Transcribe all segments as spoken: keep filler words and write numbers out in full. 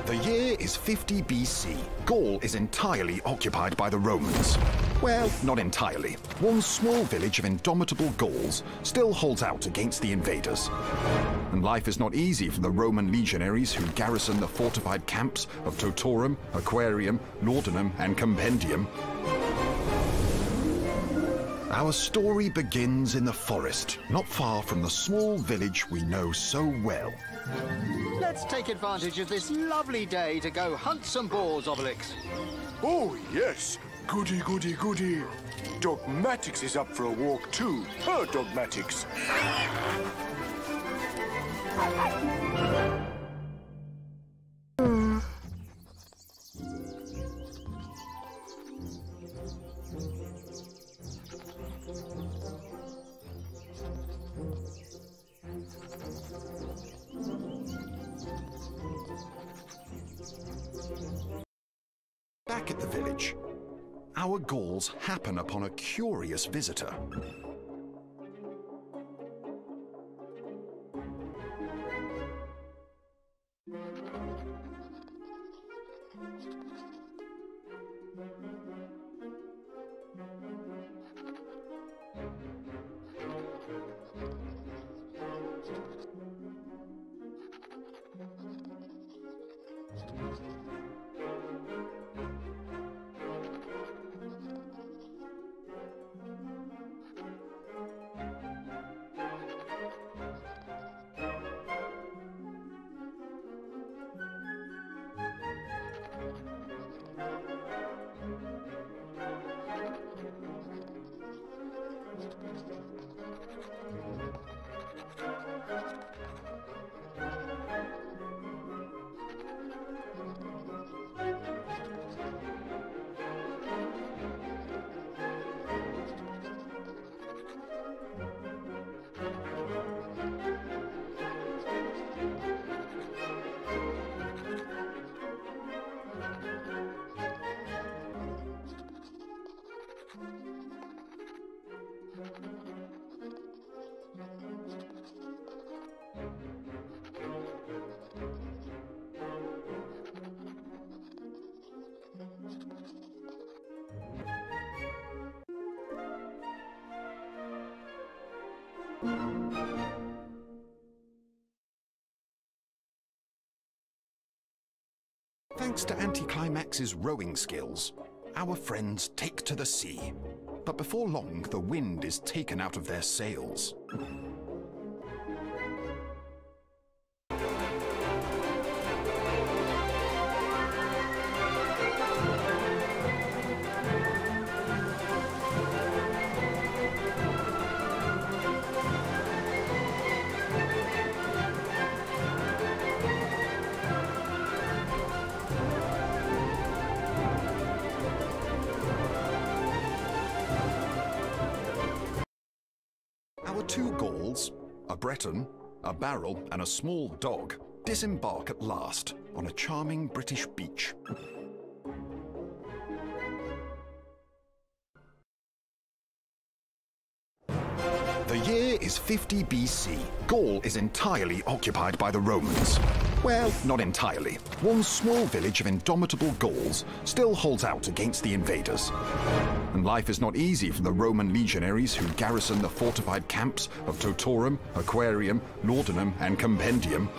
The year is fifty B C. Gaul is entirely occupied by the Romans. Well, not entirely. One small village of indomitable Gauls still holds out against the invaders. And life is not easy for the Roman legionaries who garrison the fortified camps of Totorum, Aquarium, Laudanum, and Compendium. Our story begins in the forest, not far from the small village we know so well. Let's take advantage of this lovely day to go hunt some boars, Obelix. Oh, yes. Goody, goody, goody. Dogmatix is up for a walk, too. Her Dogmatix. Back at the village, our Gauls happen upon a curious visitor. Thanks to Anticlimax's rowing skills, our friends take to the sea. But before long, the wind is taken out of their sails. Our two Gauls, a Breton, a barrel, and a small dog, disembark at last on a charming British beach. The year is fifty B C. Gaul is entirely occupied by the Romans. Well, not entirely. One small village of indomitable Gauls still holds out against the invaders. And life is not easy for the Roman legionaries who garrison the fortified camps of Totorum, Aquarium, Laudanum, and Compendium.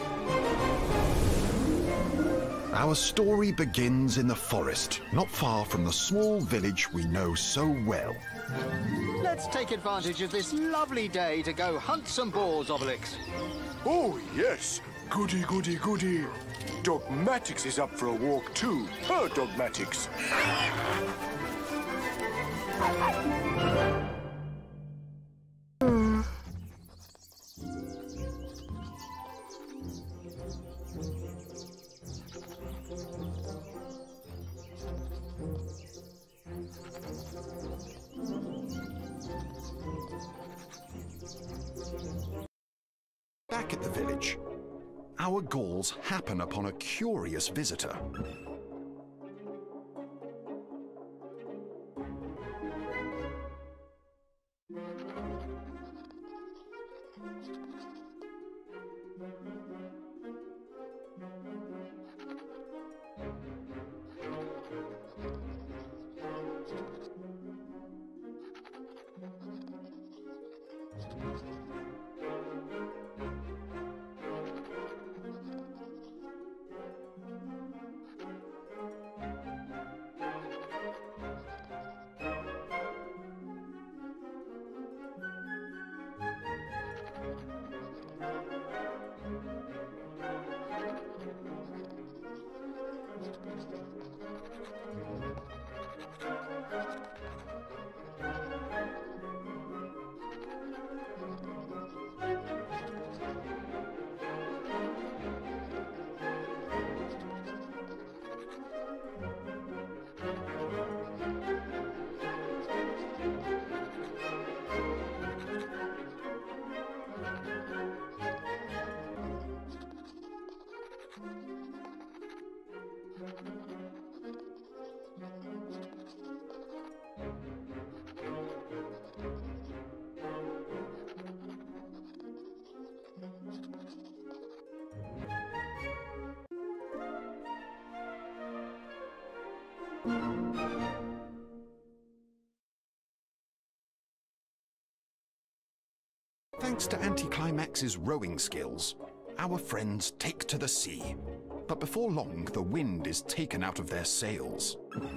Our story begins in the forest, not far from the small village we know so well. Let's take advantage of this lovely day to go hunt some boars, Obelix. Oh, yes. Goody, goody, goody. Dogmatix is up for a walk, too. Her Dogmatix. Back at the village, our Gauls happen upon a curious visitor. Thanks to Anticlimax's rowing skills, our friends take to the sea. But before long, the wind is taken out of their sails.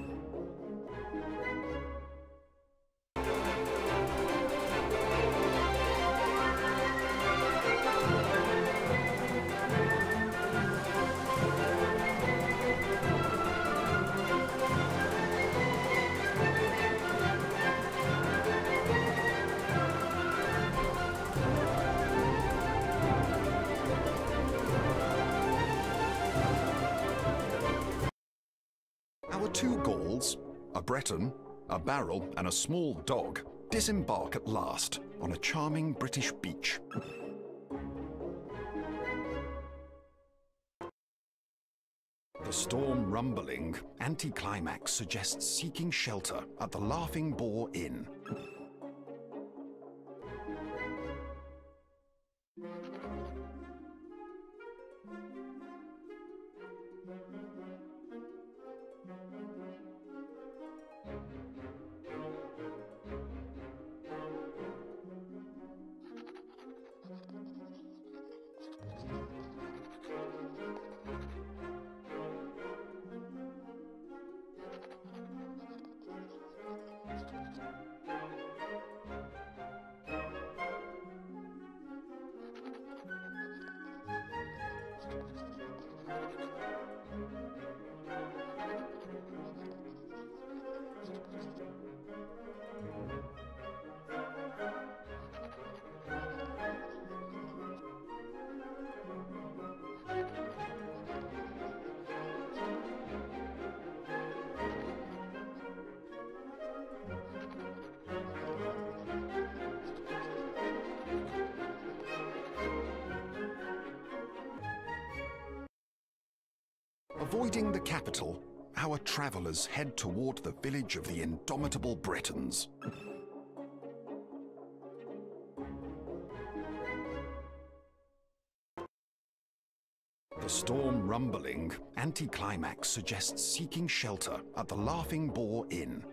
Our two Gauls, a Breton, a barrel and a small dog, disembark at last on a charming British beach. The storm rumbling, Anticlimax suggests seeking shelter at the Laughing Boar Inn. Avoiding the capital, our travellers head toward the village of the indomitable Bretons. The storm rumbling, Anticlimax suggests seeking shelter at the Laughing Boar Inn.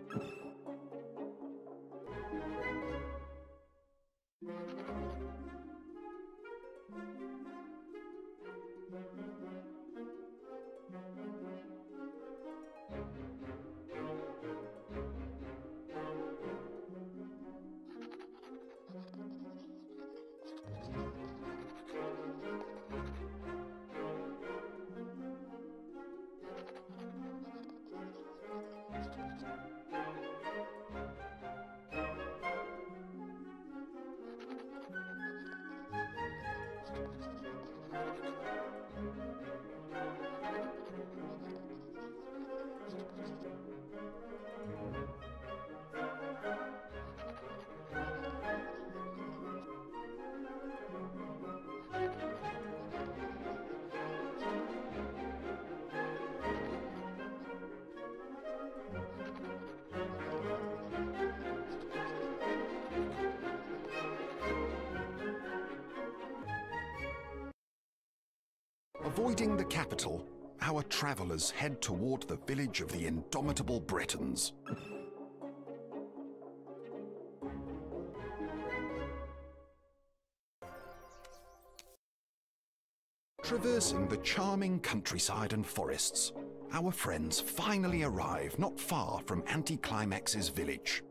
Avoiding the capital, our travellers head toward the village of the indomitable Bretons. Traversing the charming countryside and forests, our friends finally arrive not far from Anticlimax's village.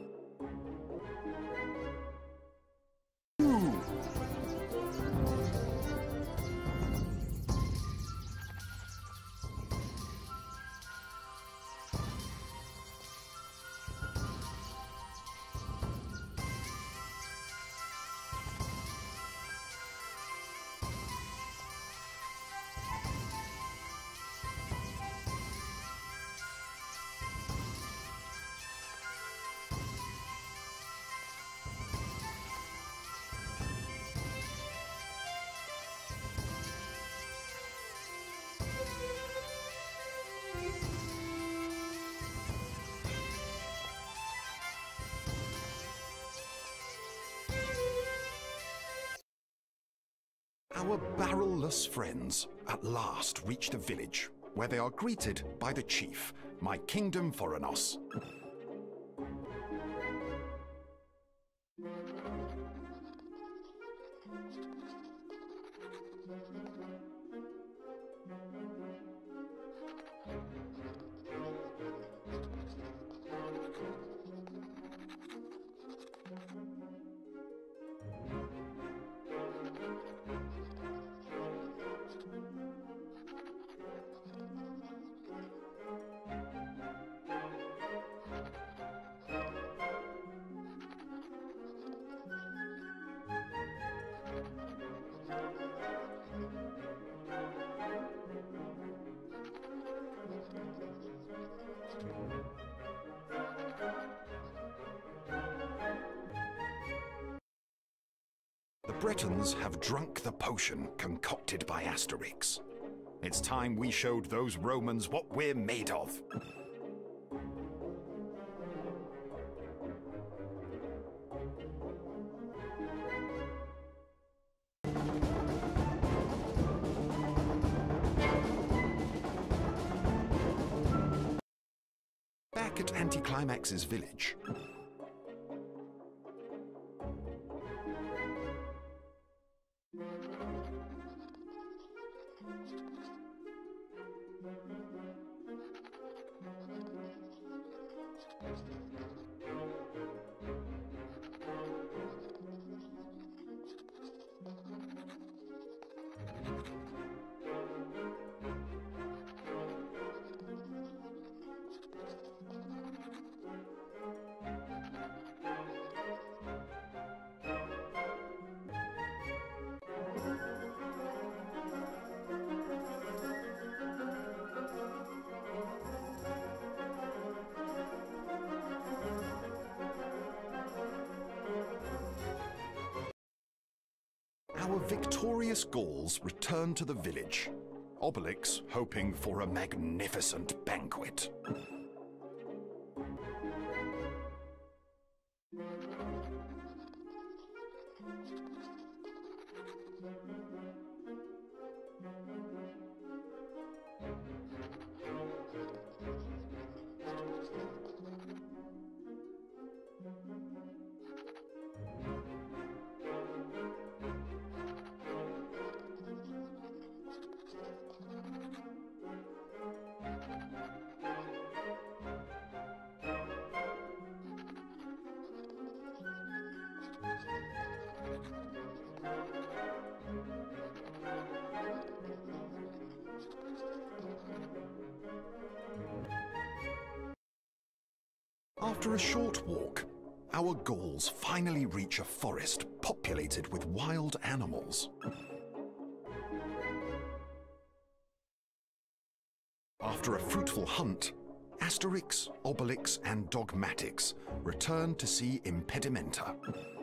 Our barrel-less friends at last reach the village, where they are greeted by the chief my kingdom Forenos. The Bretons have drunk the potion concocted by Asterix. It's time we showed those Romans what we're made of. Back at Anticlimax's village. Our victorious Gauls return to the village, Obelix hoping for a magnificent banquet. After a short walk, our Gauls finally reach a forest populated with wild animals. After a fruitful hunt, Asterix, Obelix and Dogmatix return to see Impedimenta.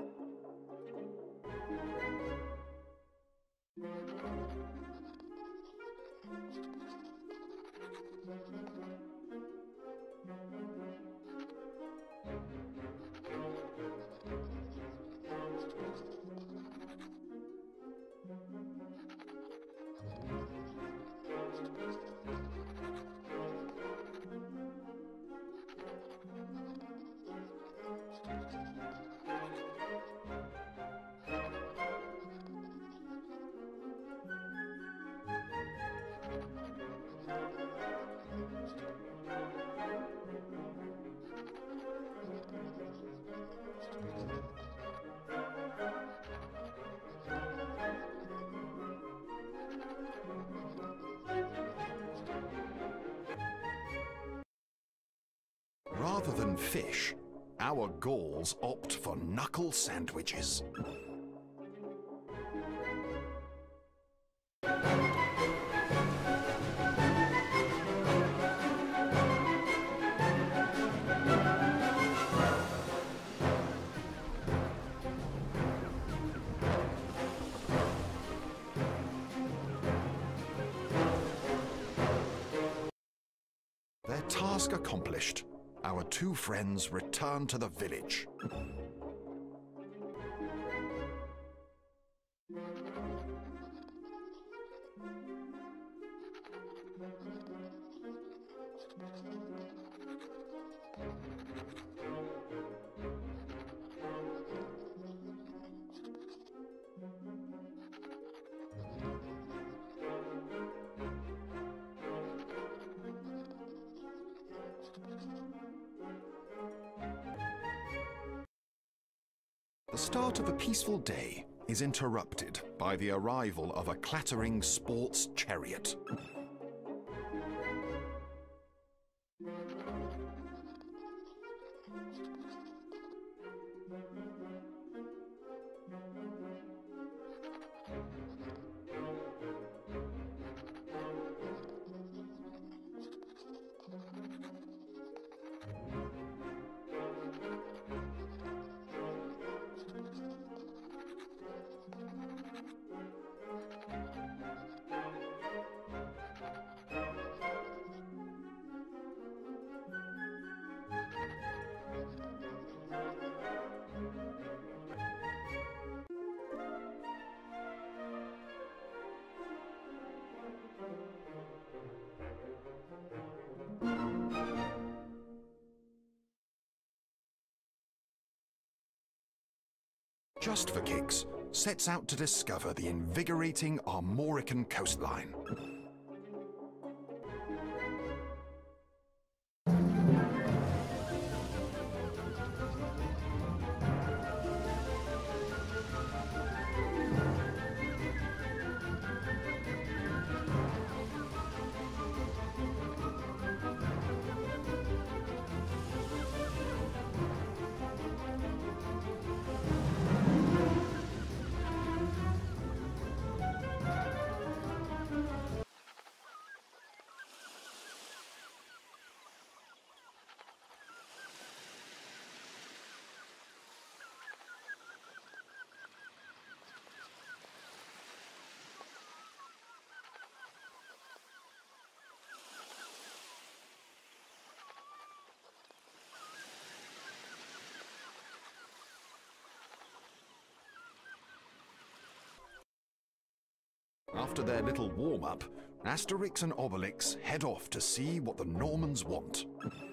Rather than fish, our Gauls opt for knuckle sandwiches. Their task accomplished, our two friends return to the village. The start of a peaceful day is interrupted by the arrival of a clattering sports chariot. Just for Kicks sets out to discover the invigorating Armorican coastline. After their little warm-up, Asterix and Obelix head off to see what the Normans want.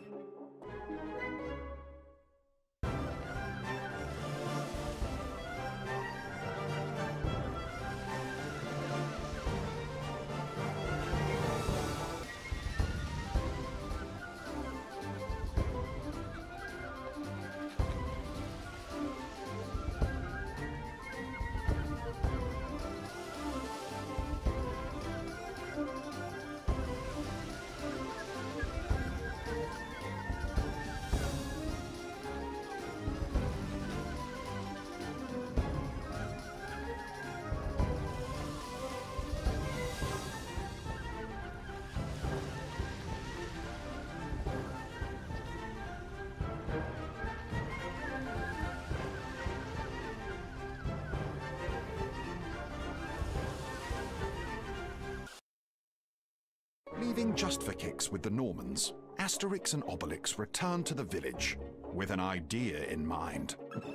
Leaving Just for Kicks with the Normans, Asterix and Obelix return to the village with an idea in mind.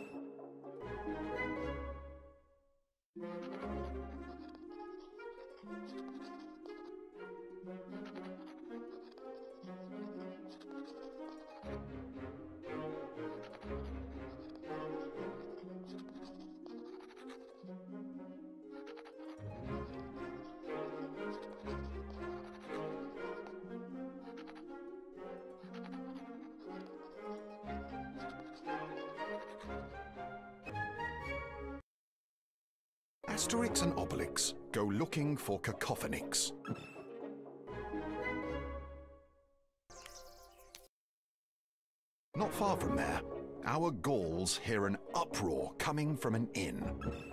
Asterix and Obelix go looking for cacophonics. Not far from there, our Gauls hear an uproar coming from an inn.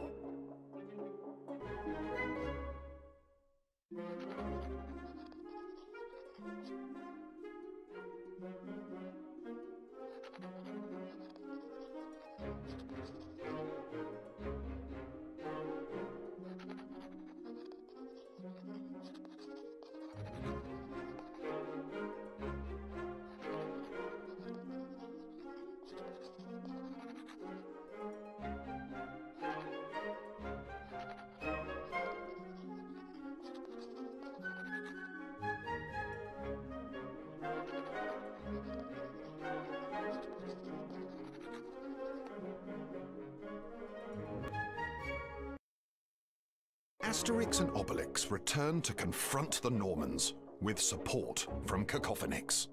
Asterix and Obelix return to confront the Normans, with support from cacophonics.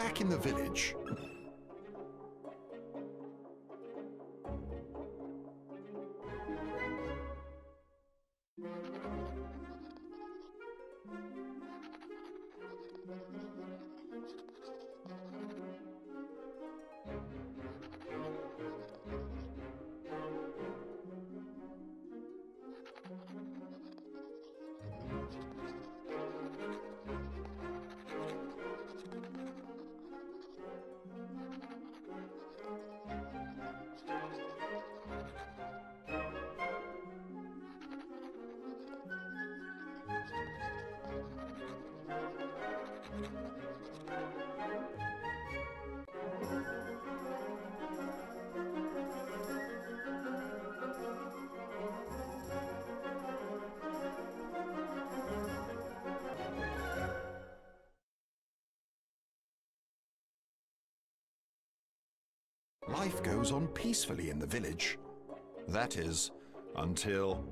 Back in the village, life goes on peacefully in the village. That is, until...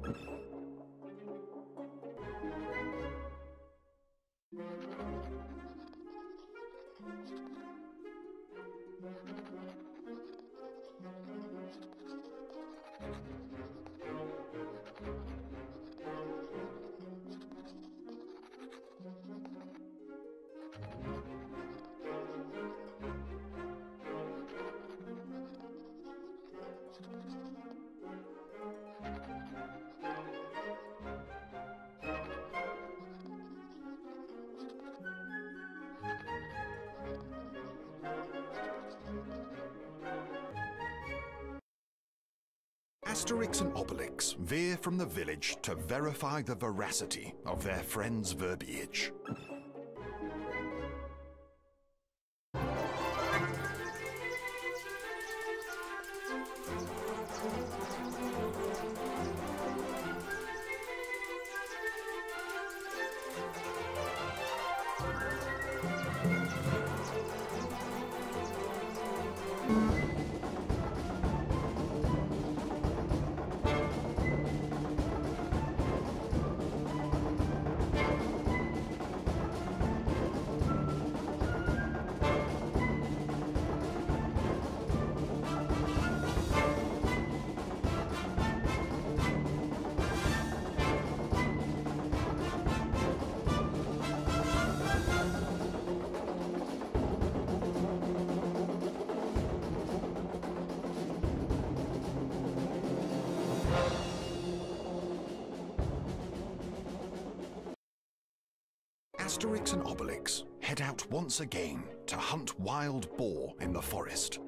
Asterix and Obelix veer from the village to verify the veracity of their friend's verbiage. Asterix and Obelix head out once again to hunt wild boar in the forest.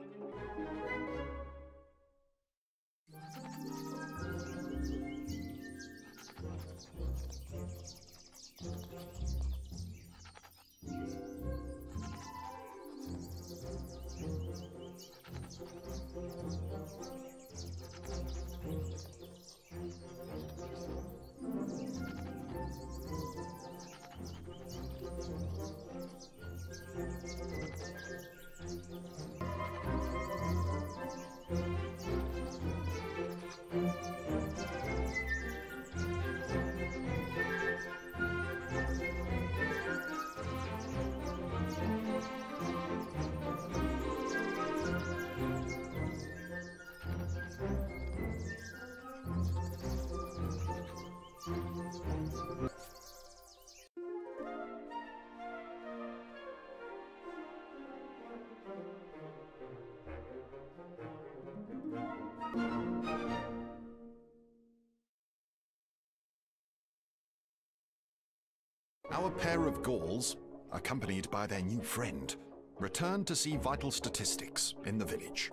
Our pair of Gauls, accompanied by their new friend, return to see vital statistics in the village.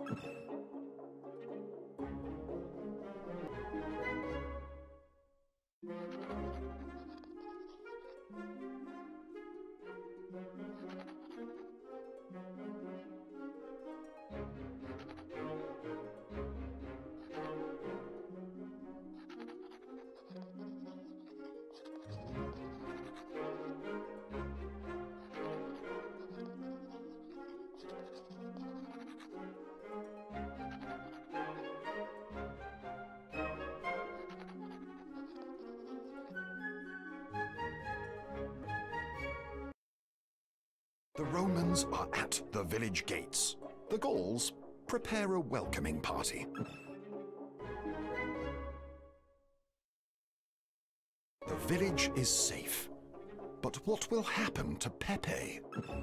The Romans are at the village gates. The Gauls prepare a welcoming party. The village is safe. But what will happen to Pepe?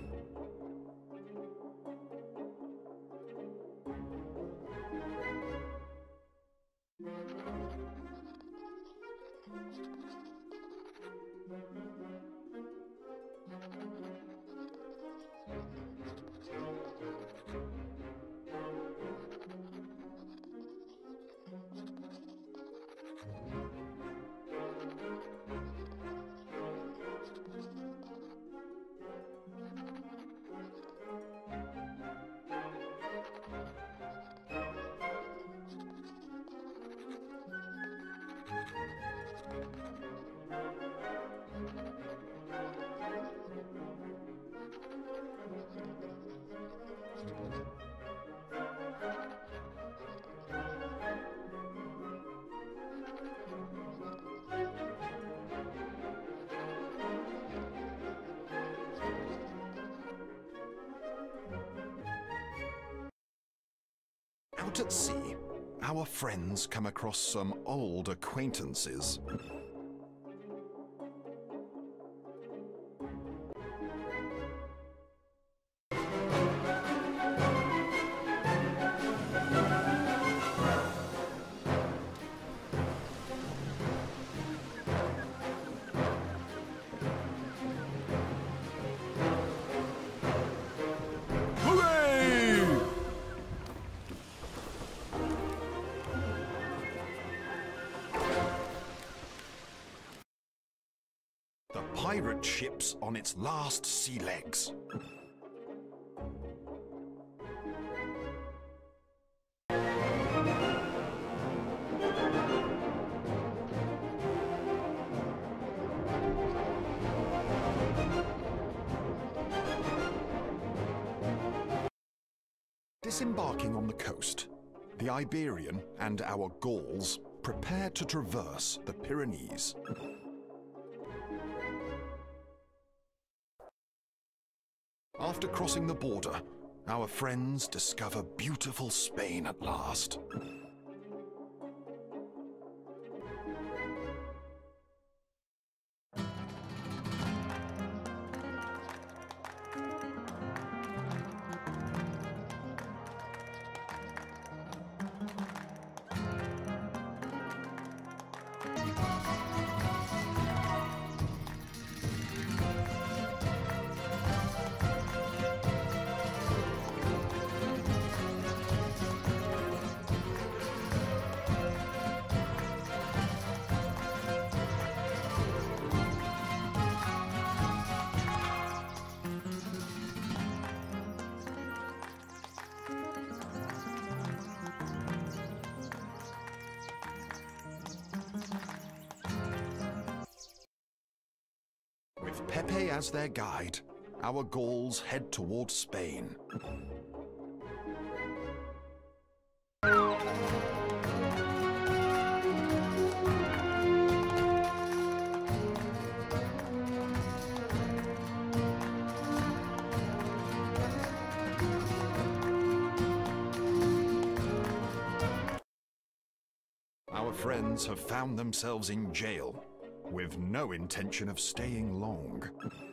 Out at sea, our friends come across some old acquaintances. The pirate ship's on its last sea legs. Disembarking on the coast, the Iberian and our Gauls prepare to traverse the Pyrenees. After crossing the border, our friends discover beautiful Spain at last. With Pepe as their guide, our Gauls head towards Spain. Our friends have found themselves in jail, with no intention of staying long.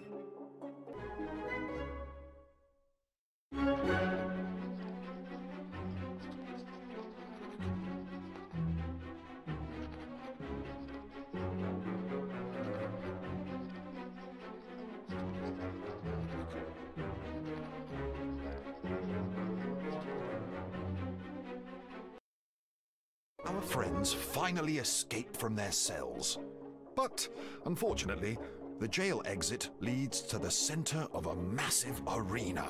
Our friends finally escape from their cells. But, unfortunately, the jail exit leads to the center of a massive arena.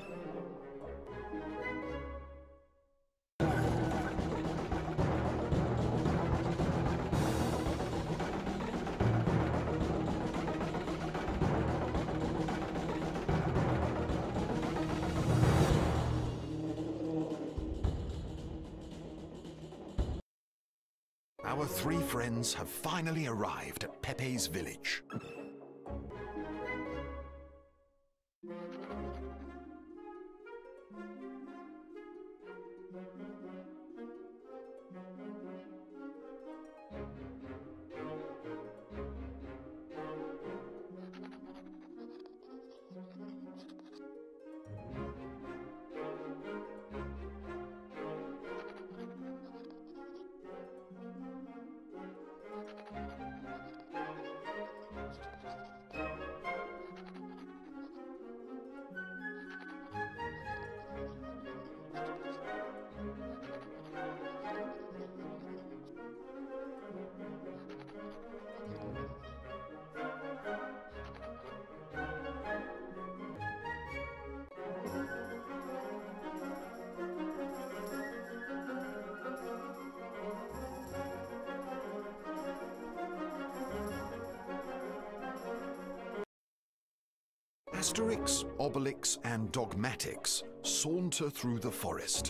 Our three friends have finally arrived at Pepe's village. Asterix, Obelix and Dogmatics saunter through the forest.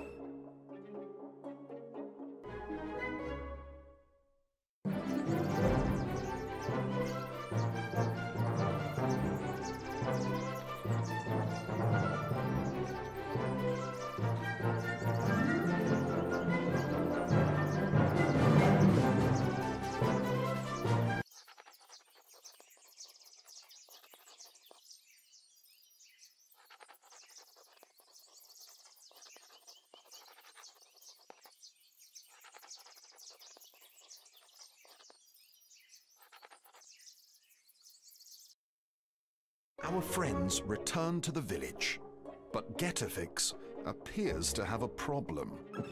Our friends return to the village, but Getafix appears to have a problem.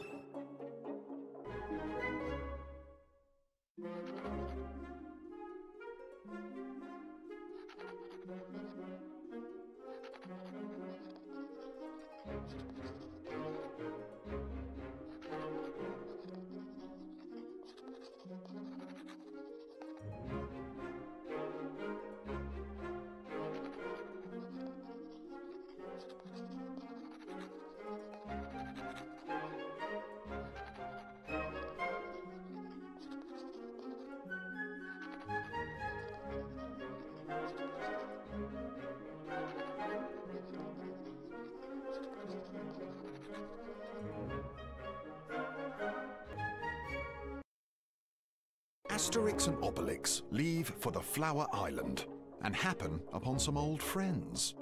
Asterix and Obelix leave for the Flower Island and happen upon some old friends.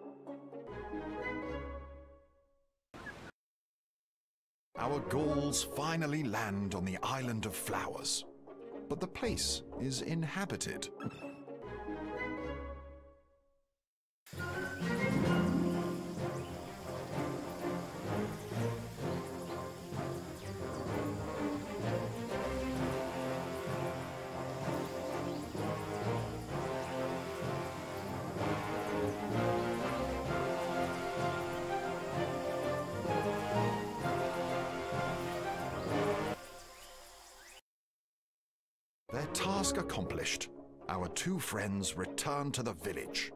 Our Gauls finally land on the Island of Flowers, but the place is inhabited. Their task accomplished, our two friends return to the village.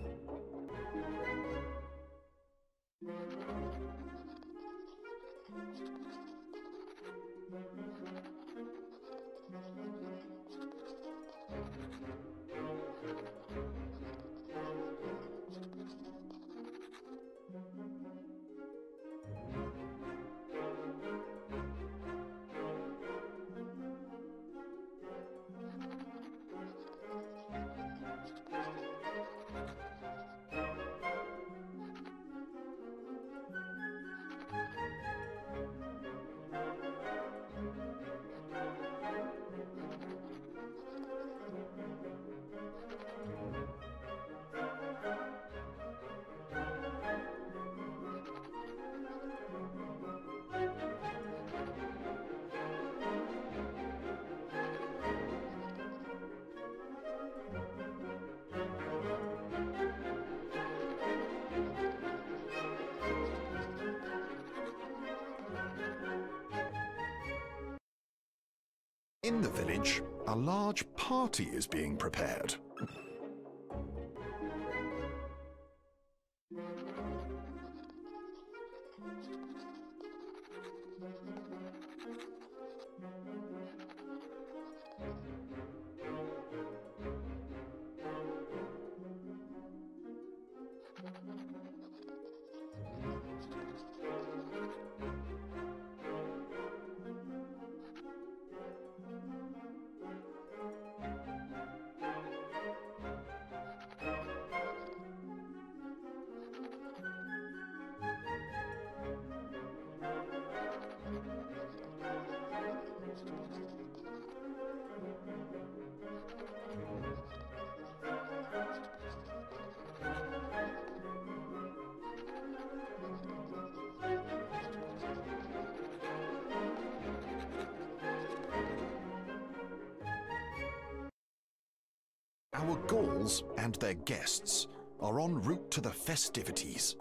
In the village, a large party is being prepared. Our Gauls and their guests are en route to the festivities.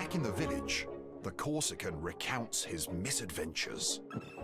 Back in the village, the Corsican recounts his misadventures.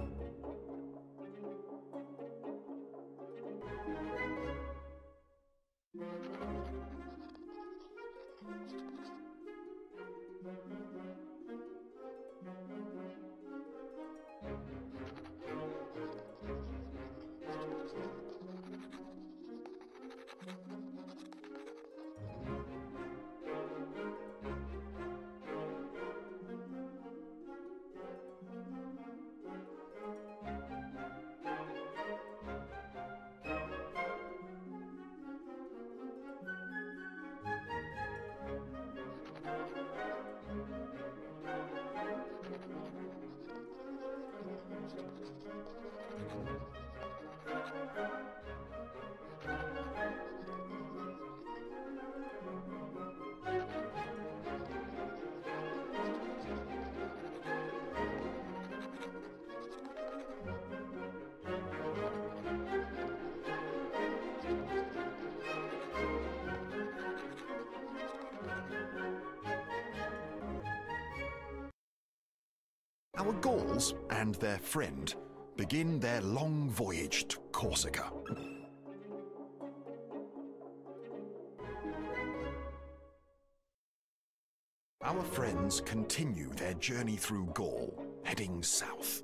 Our Gauls and their friend begin their long voyage to Corsica. Our friends continue their journey through Gaul, heading south.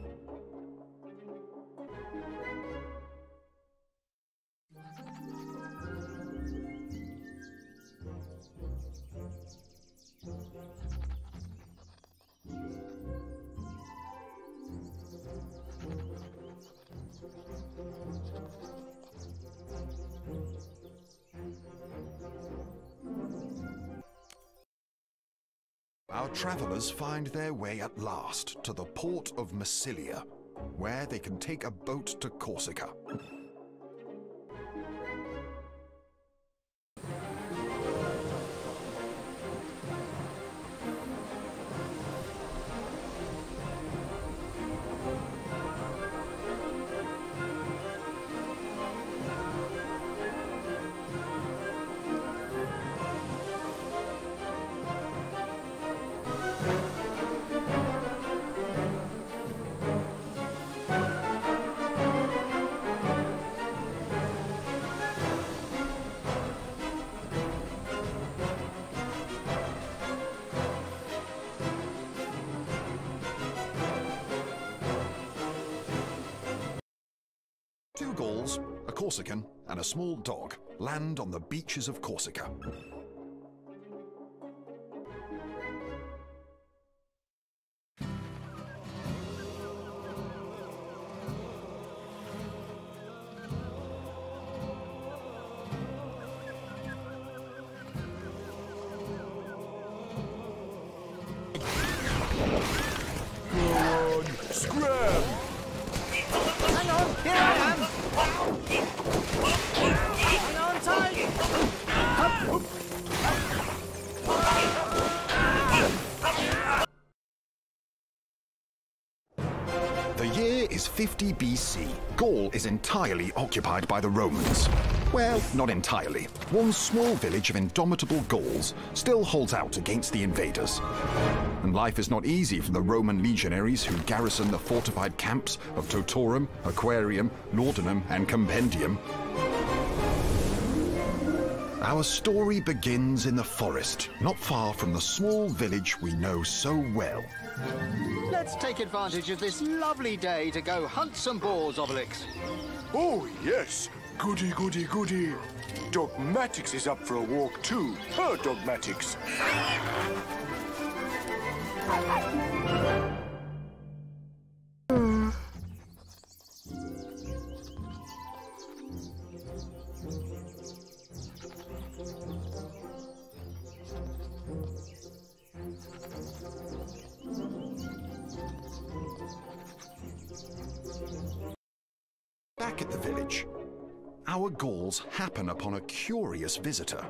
Our travelers find their way at last to the port of Massilia, where they can take a boat to Corsica. Two Gauls, a Corsican, and a small dog land on the beaches of Corsica. Scram! Hang on, here I am! Hang on tight! The year is fifty B C. Gaul is entirely occupied by the Romans. Well, not entirely. One small village of indomitable Gauls still holds out against the invaders. And life is not easy for the Roman legionaries who garrison the fortified camps of Totorum, Aquarium, Laudanum, and Compendium. Our story begins in the forest, not far from the small village we know so well. Let's take advantage of this lovely day to go hunt some boars, Obelix. Oh, yes. Goody, goody, goody. Dogmatix is up for a walk too. Her Dogmatix. Back at the village, our Gauls happen upon a curious visitor.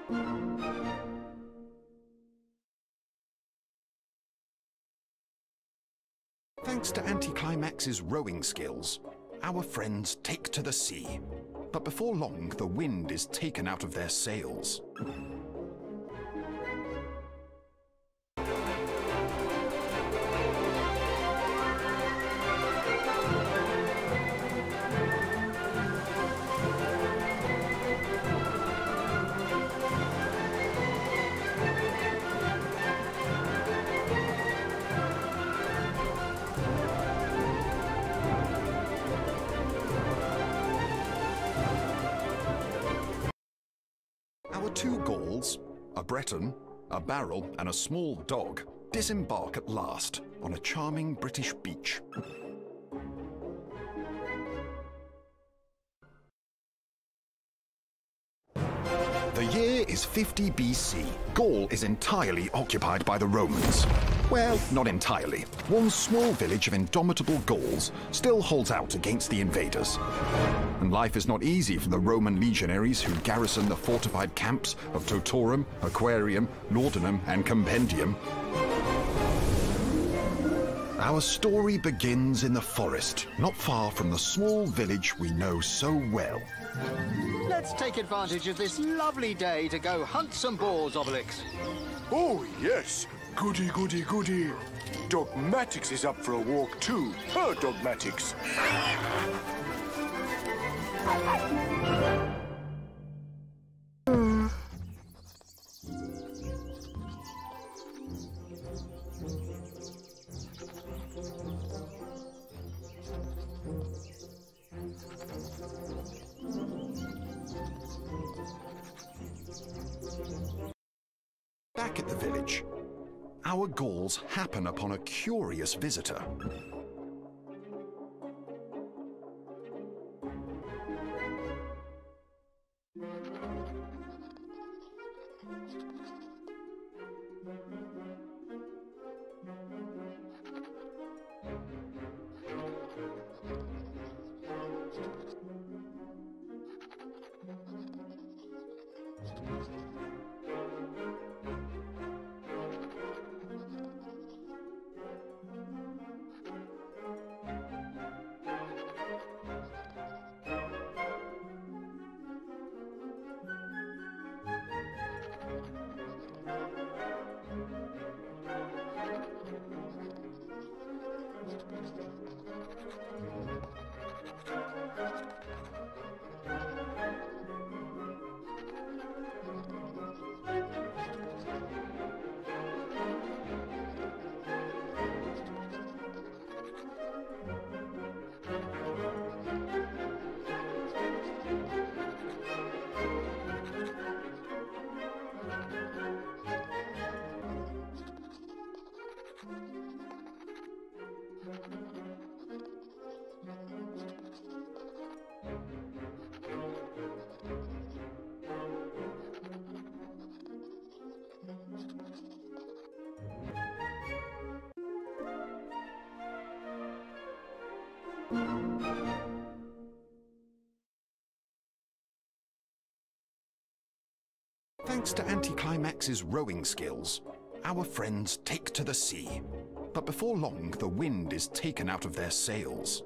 Thanks to Anticlimax's rowing skills, our friends take to the sea. But before long, the wind is taken out of their sails. Our two Gauls, a Breton, a barrel and a small dog, disembark at last on a charming British beach. The year is fifty B C. Gaul is entirely occupied by the Romans. Well, not entirely. One small village of indomitable Gauls still holds out against the invaders. And life is not easy for the Roman legionaries who garrison the fortified camps of Totorum, Aquarium, Laudanum, and Compendium. Our story begins in the forest, not far from the small village we know so well. Let's take advantage of this lovely day to go hunt some boars, Obelix. Oh, yes. Goody, goody, goody. Dogmatix is up for a walk too. Huh, Dogmatix? Back at the village, our Gauls happen upon a curious visitor. Thanks to Anticlimax's rowing skills, our friends take to the sea. But before long, the wind is taken out of their sails.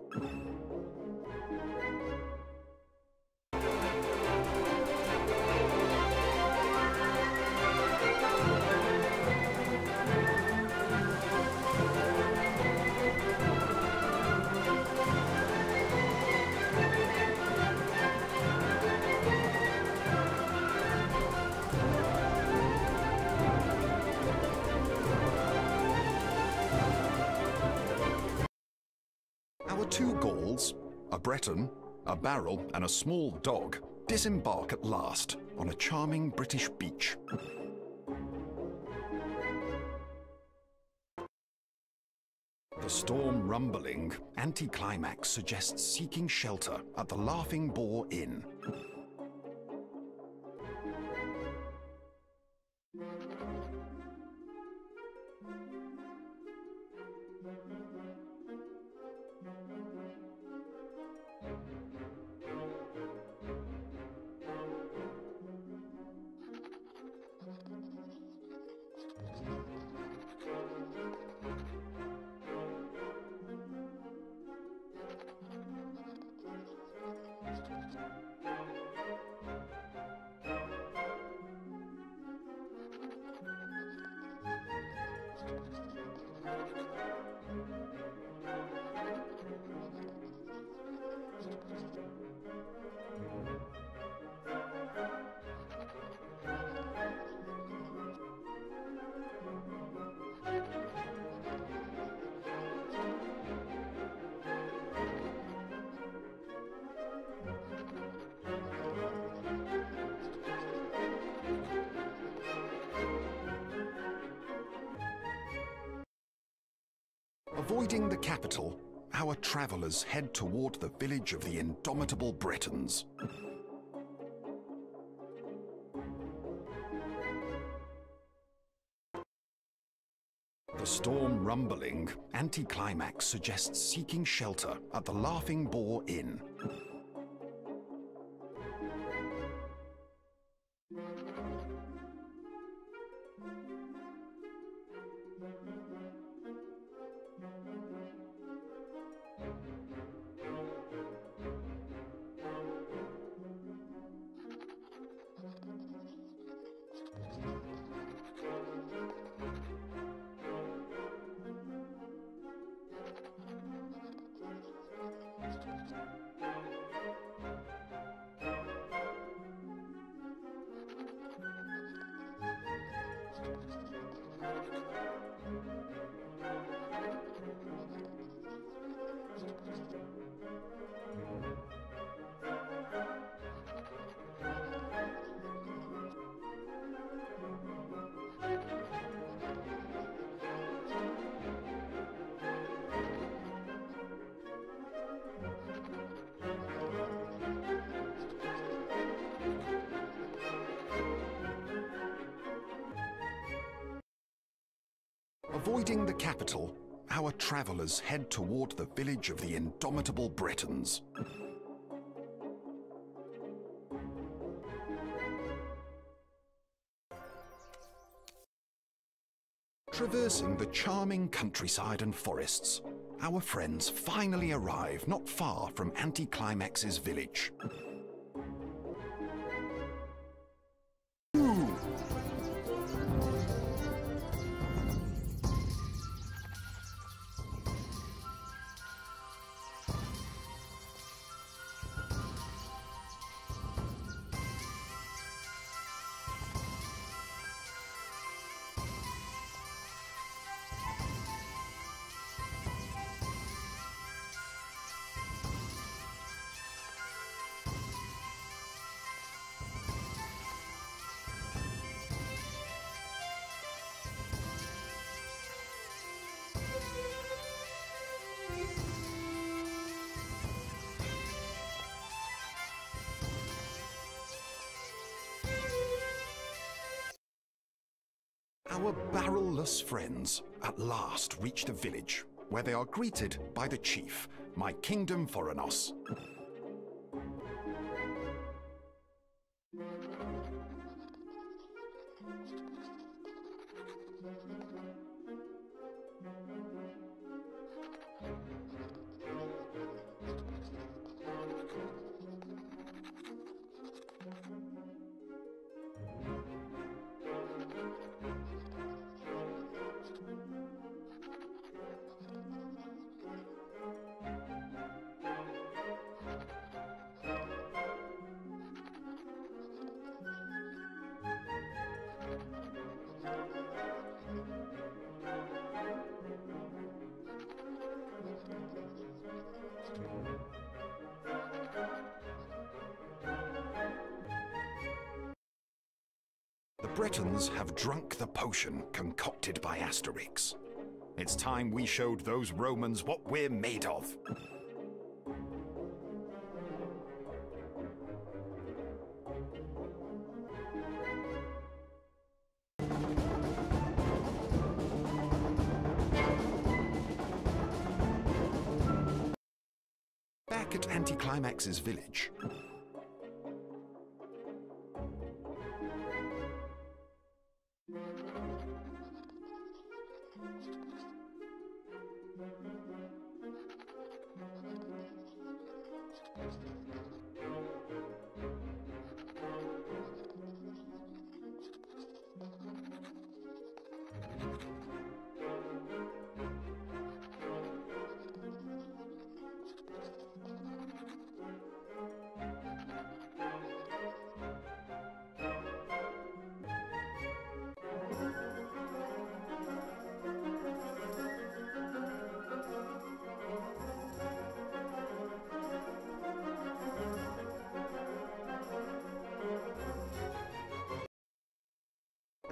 Our two Gauls, a Breton, a barrel and a small dog, disembark at last on a charming British beach. The storm rumbling, Anticlimax suggests seeking shelter at the Laughing Boar Inn. Avoiding the capital, our travellers head toward the village of the indomitable Britons. The storm rumbling, anticlimax suggests seeking shelter at the Laughing Boar Inn. Avoiding the capital, our travellers head toward the village of the indomitable Britons. Traversing the charming countryside and forests, our friends finally arrive not far from Anticlimax's village. Our barrel-less friends at last reach the village, where they are greeted by the chief, my kingdom Forenos. The Bretons have drunk the potion concocted by Asterix. It's time we showed those Romans what we're made of. Back at Anticlimax's village,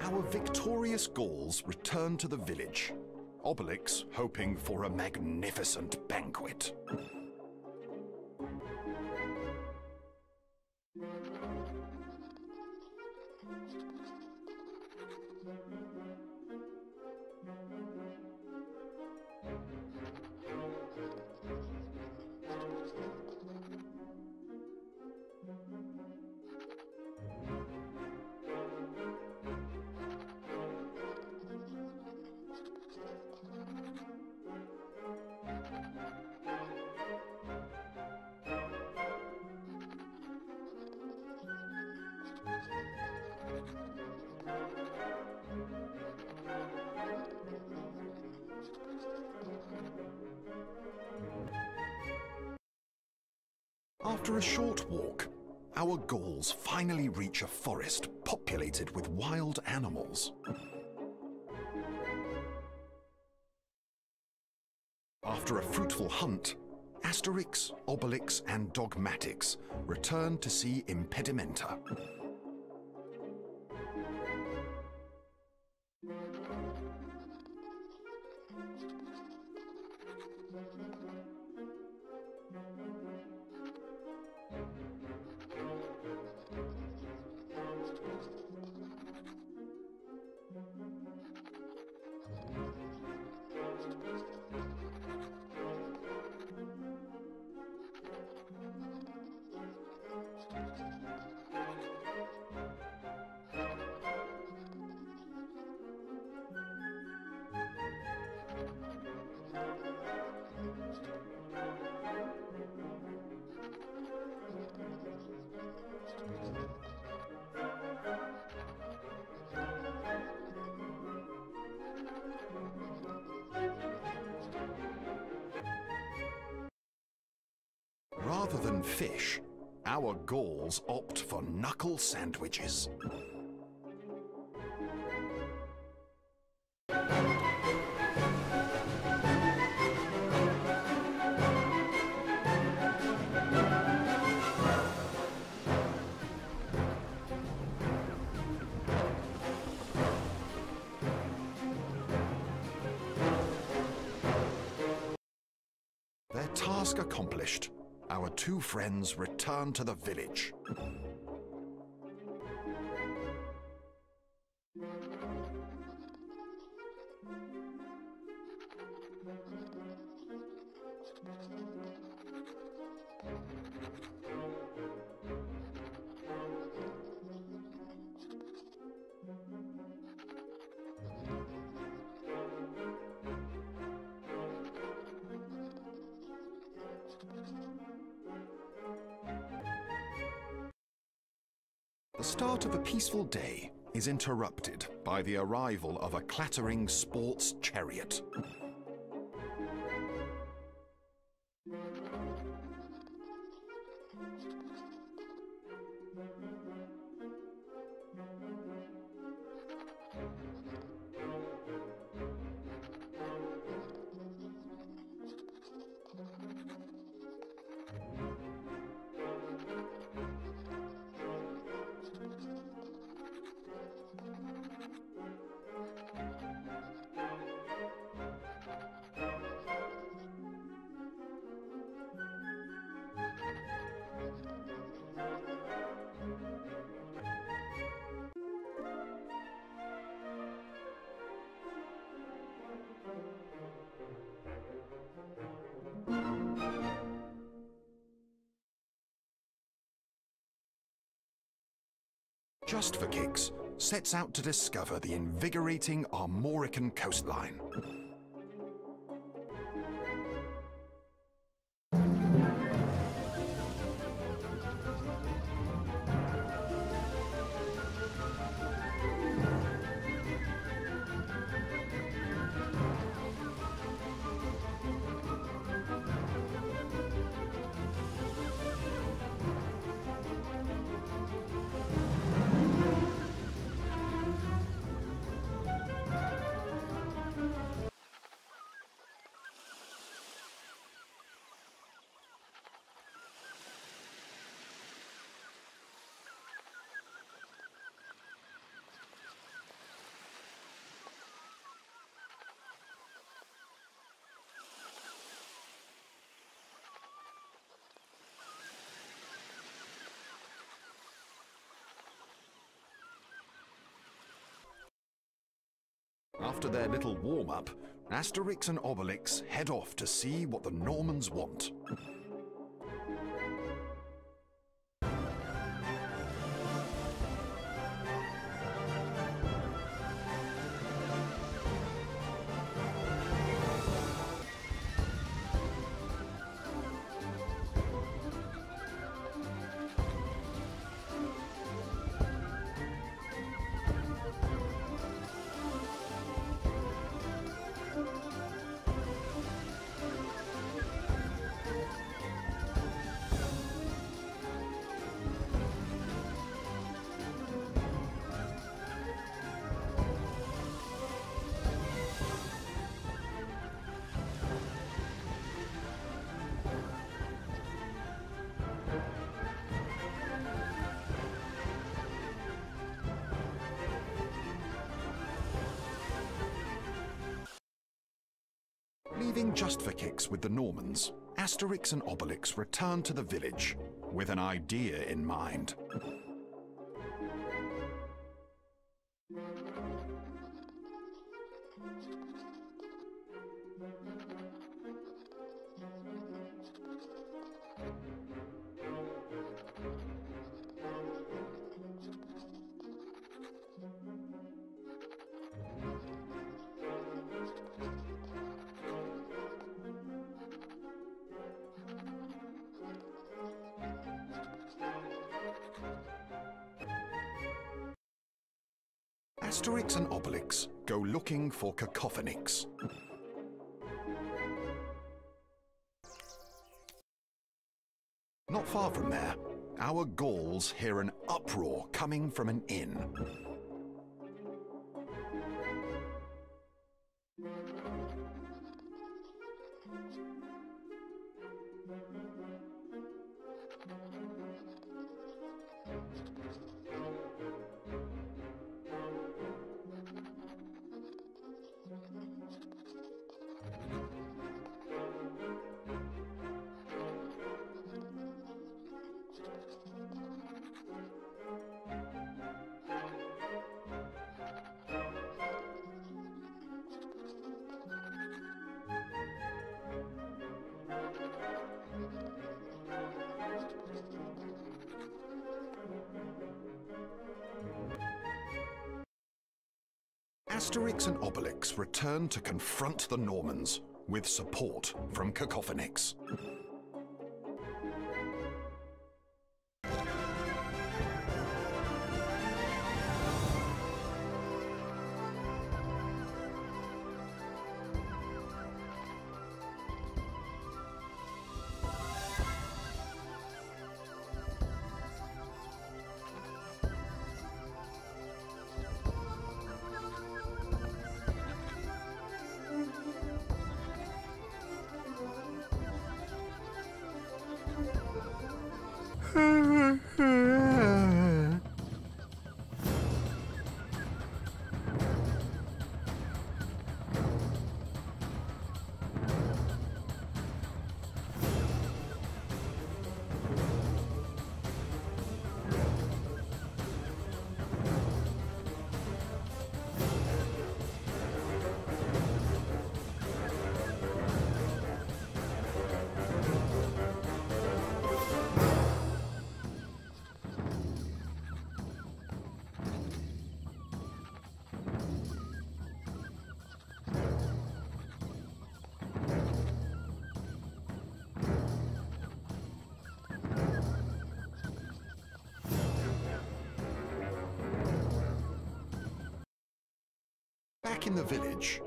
our victorious Gauls return to the village, Obelix hoping for a magnificent banquet. After a short walk, our Gauls finally reach a forest populated with wild animals. After a fruitful hunt, Asterix, Obelix and Dogmatix return to see Impedimenta. Rather than fish, our Gauls opt for knuckle sandwiches. Their task accomplished, our two friends return to the village. The start of a peaceful day is interrupted by the arrival of a clattering sports chariot. Just for Kicks sets out to discover the invigorating Armorican coastline. After their little warm-up, Asterix and Obelix head off to see what the Normans want. Leaving just for kicks with the Normans, Asterix and Obelix return to the village with an idea in mind. Asterix and Obelix go looking for cacophonics. Not far from there, our Gauls hear an uproar coming from an inn. Asterix and Obelix return to confront the Normans with support from cacophonics. Back in the village,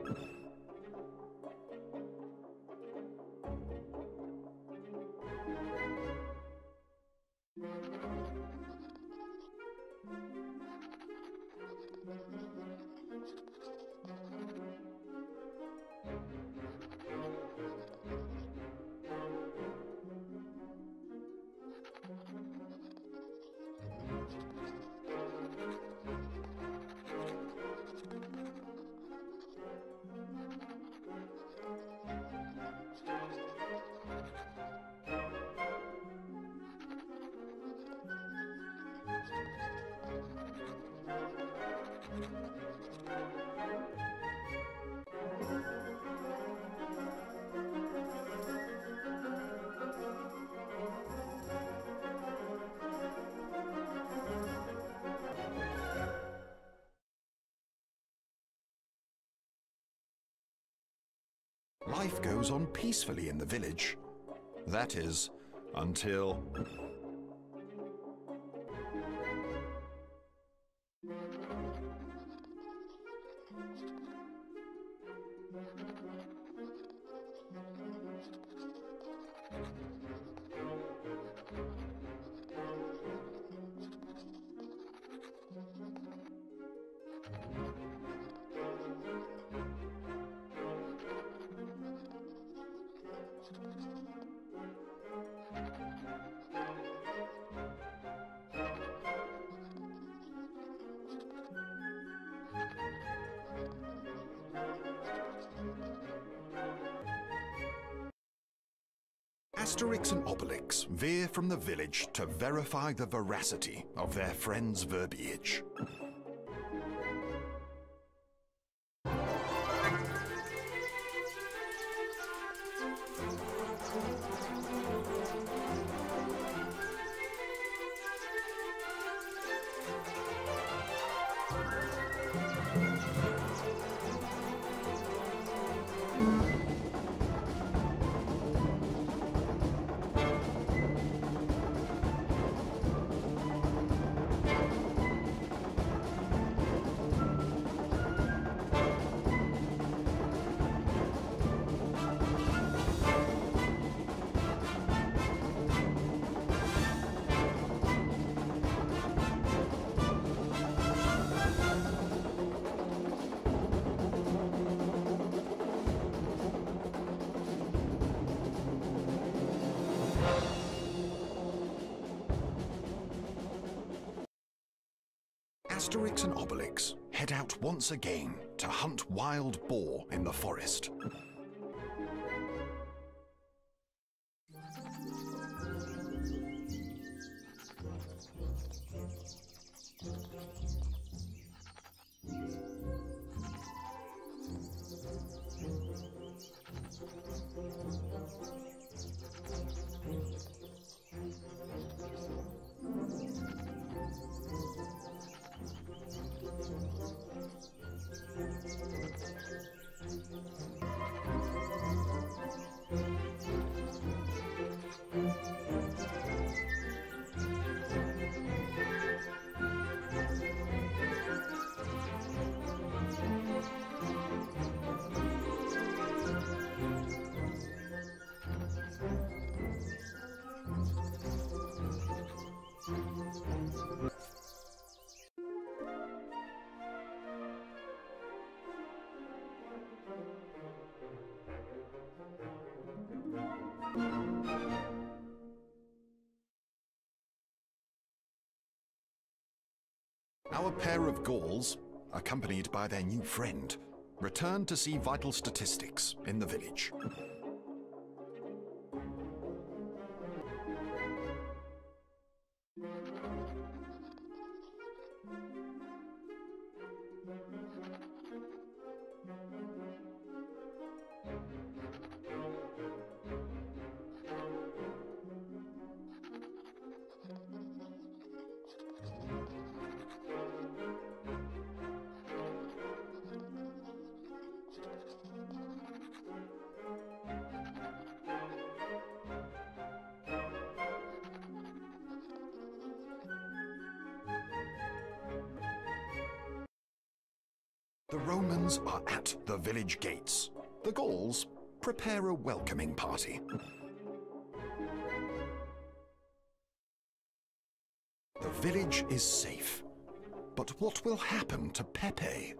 Life goes on peacefully in the village. That is, until... Asterix and Obelix veer from the village to verify the veracity of their friend's verbiage. Asterix and Obelix head out once again to hunt wild boar in the forest. Our pair of Gauls, accompanied by their new friend, return to see vital statistics in the village. The Romans are at the village gates. The Gauls prepare a welcoming party. The village is safe. But what will happen to Pepe?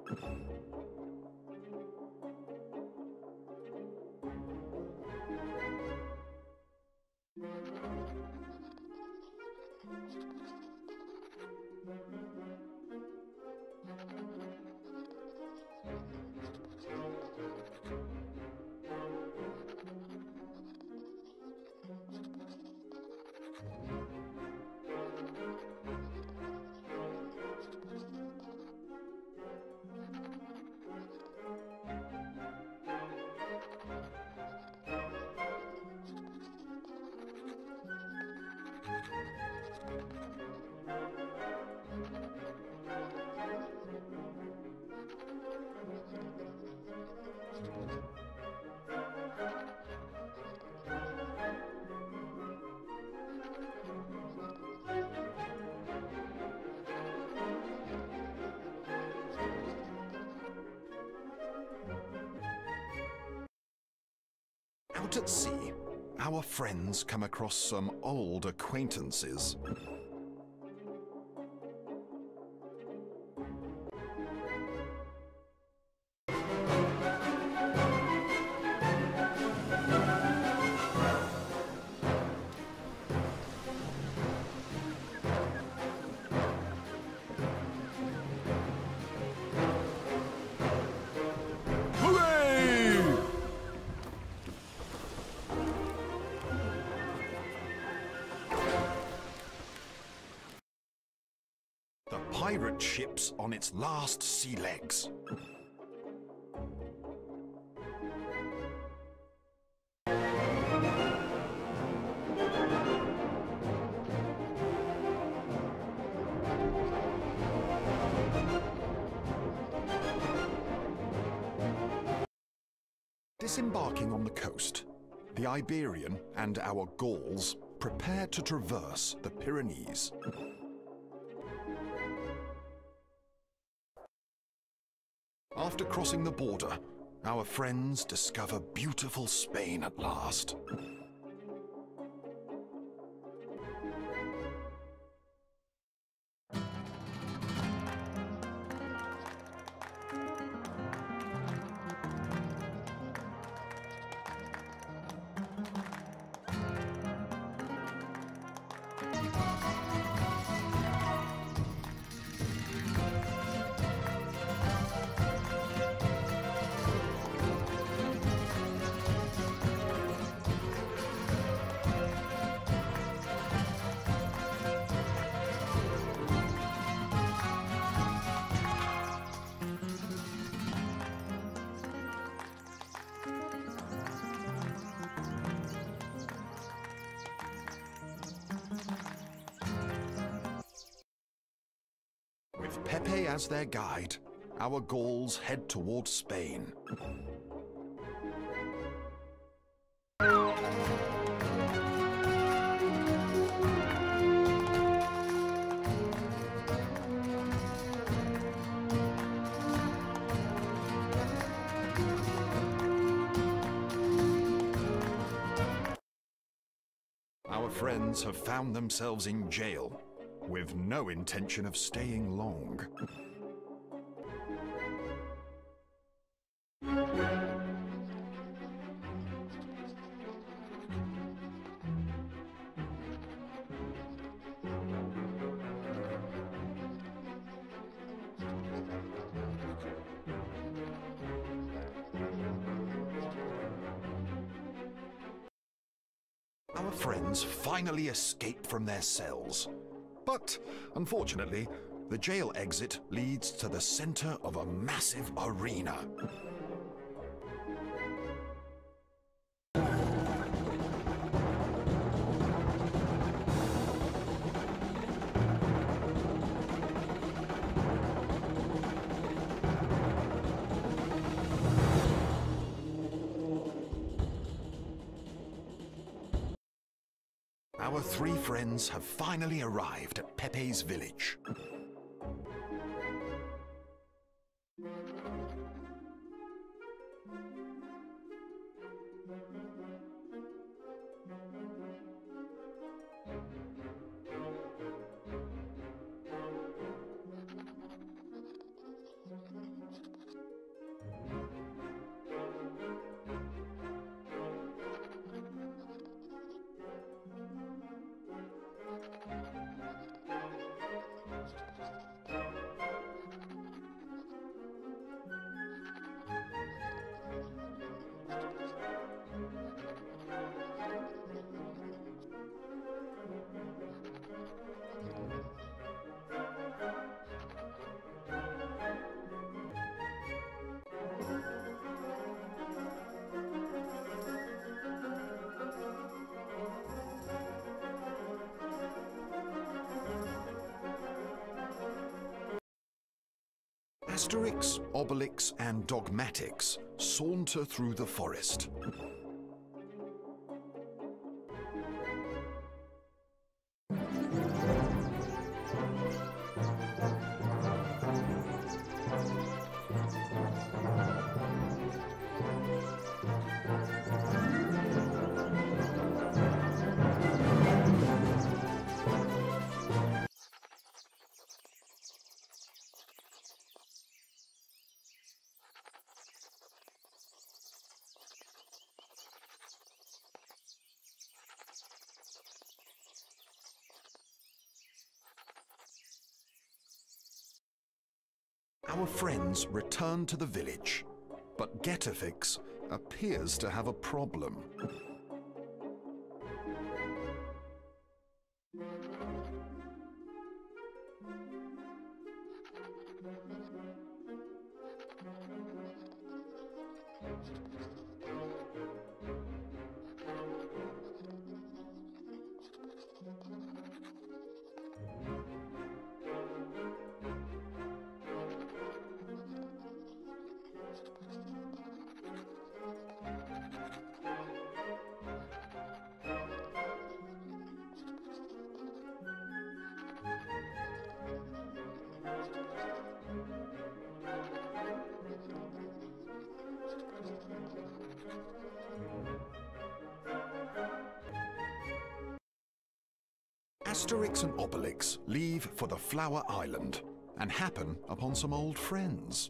Out at sea, our friends come across some old acquaintances. The pirate ship's on its last sea legs. Disembarking on the coast, the Iberian and our Gauls prepare to traverse the Pyrenees. After crossing the border, our friends discover beautiful Spain at last. With Pepe as their guide, our Gauls head towards Spain. Our friends have found themselves in jail, with no intention of staying long. Our friends finally escape from their cells. But, unfortunately, the jail exit leads to the center of a massive arena. Our three friends have finally arrived at Pepe's village. Asterix, Obelix, and Dogmatics saunter through the forest. Our friends return to the village, but Getafix appears to have a problem. Asterix and Obelix leave for the Flower Island and happen upon some old friends.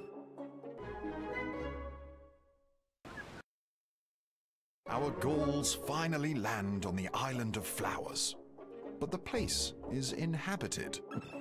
Our Gauls finally land on the Island of Flowers, but the place is inhabited.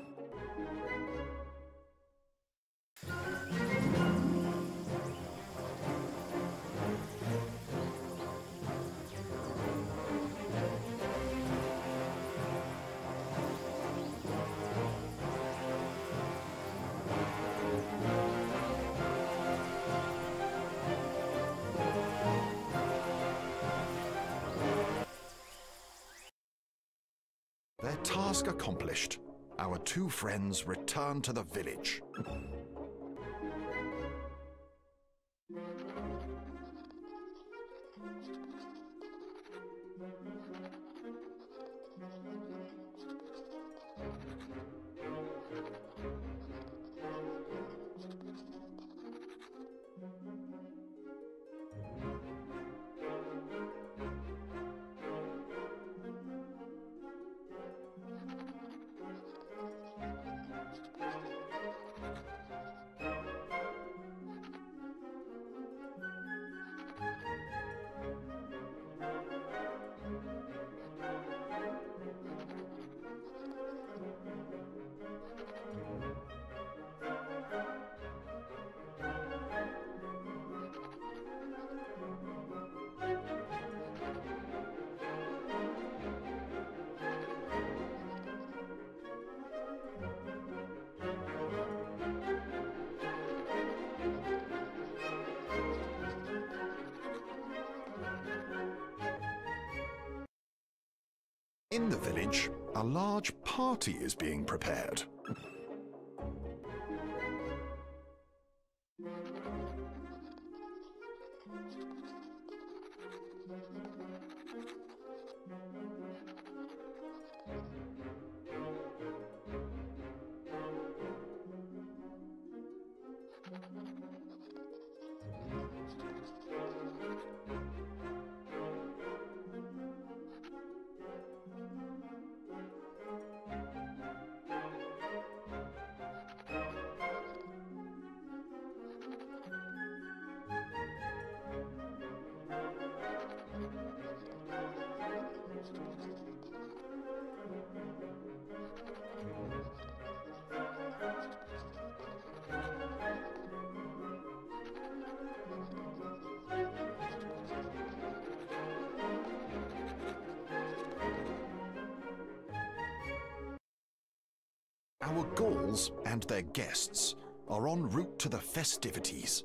Their task accomplished, our two friends return to the village. In the village, a large party is being prepared. Our Gauls and their guests are en route to the festivities.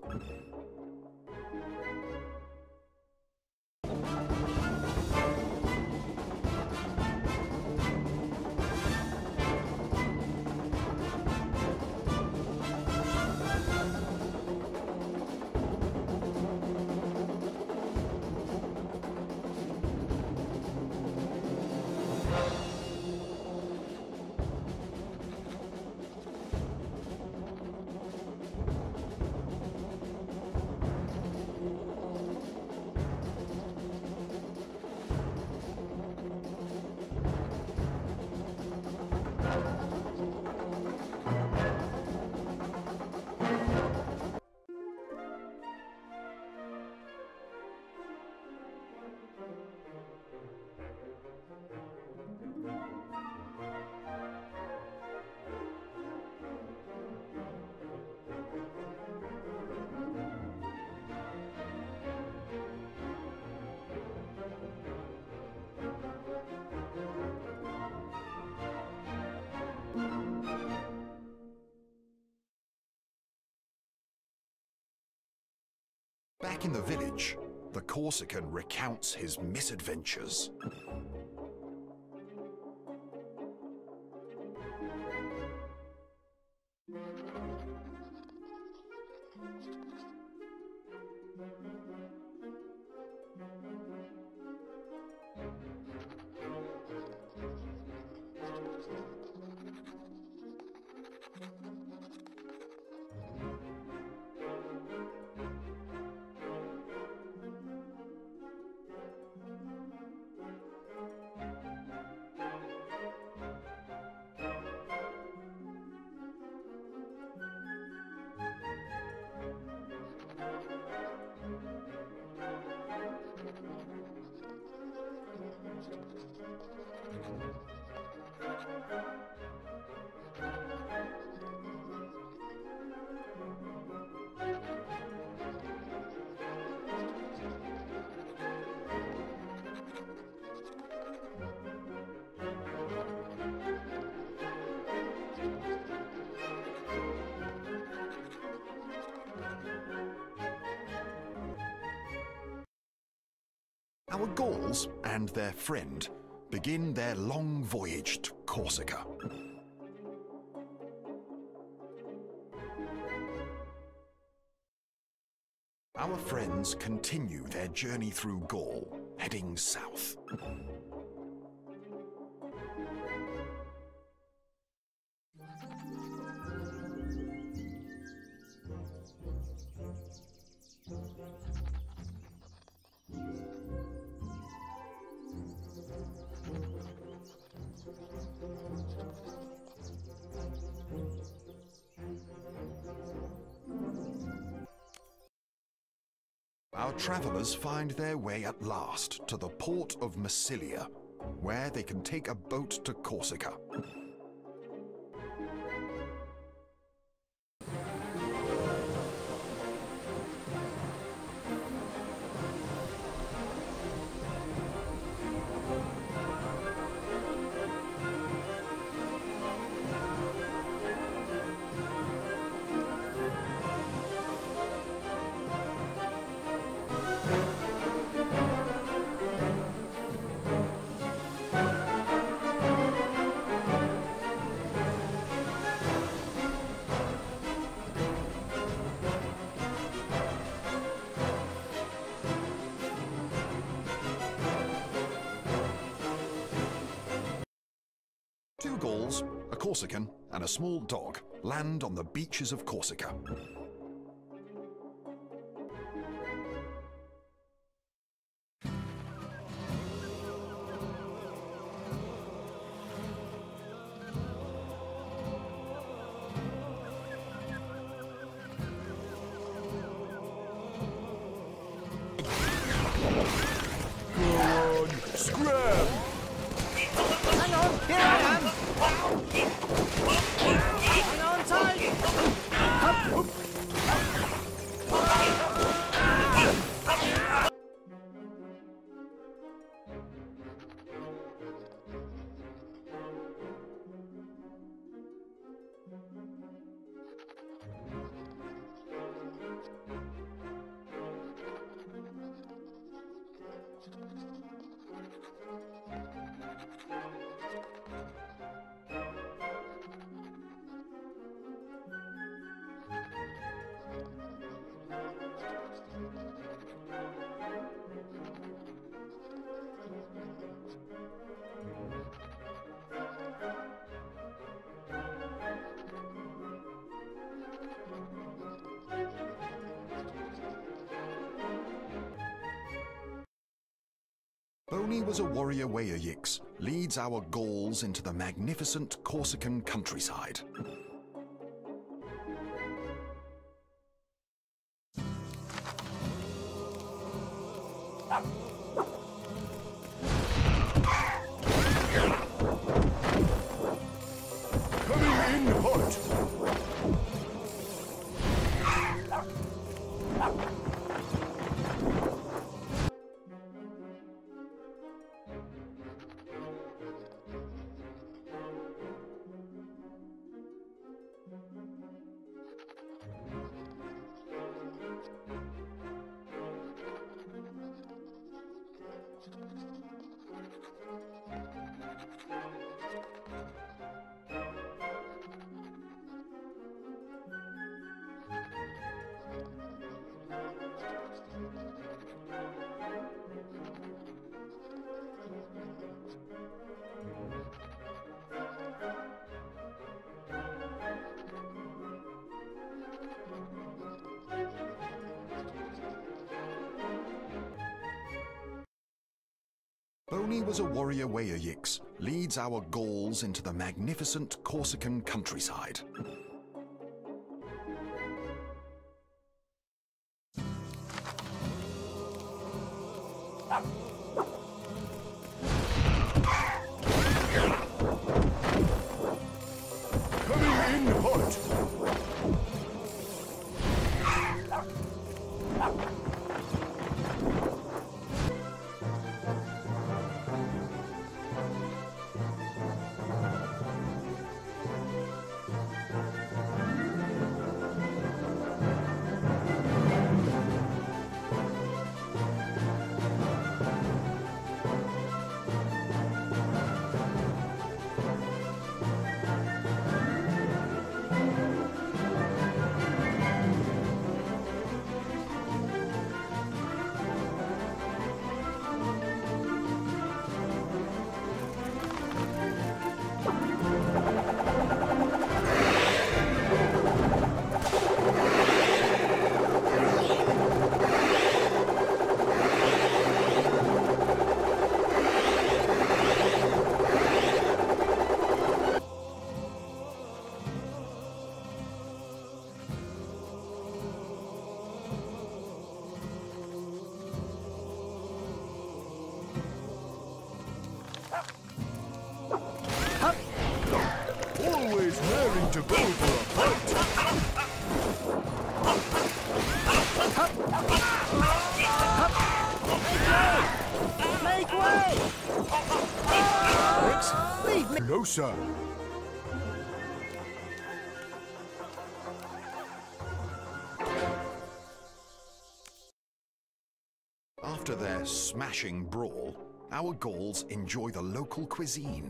Back in the village, the Corsican recounts his misadventures. Our Gauls and their friend begin their long voyage to Corsica. Our friends continue their journey through Gaul, heading south. Our travelers find their way at last to the port of Massilia, where they can take a boat to Corsica. Two Gauls, a Corsican, and a small dog land on the beaches of Corsica. Go on, scram! Hang on, here I am! Hang on tight! Boney was a warrior Weyerjix, leads our Gauls into the magnificent Corsican countryside. Coming in hot! Boney was a warrior Weyerjix, leads our Gauls into the magnificent Corsican countryside. Coming in hot. Always raring to go for a fight. Make way! Asterix, leave me! No, sir. After their smashing brawl, our Gauls enjoy the local cuisine.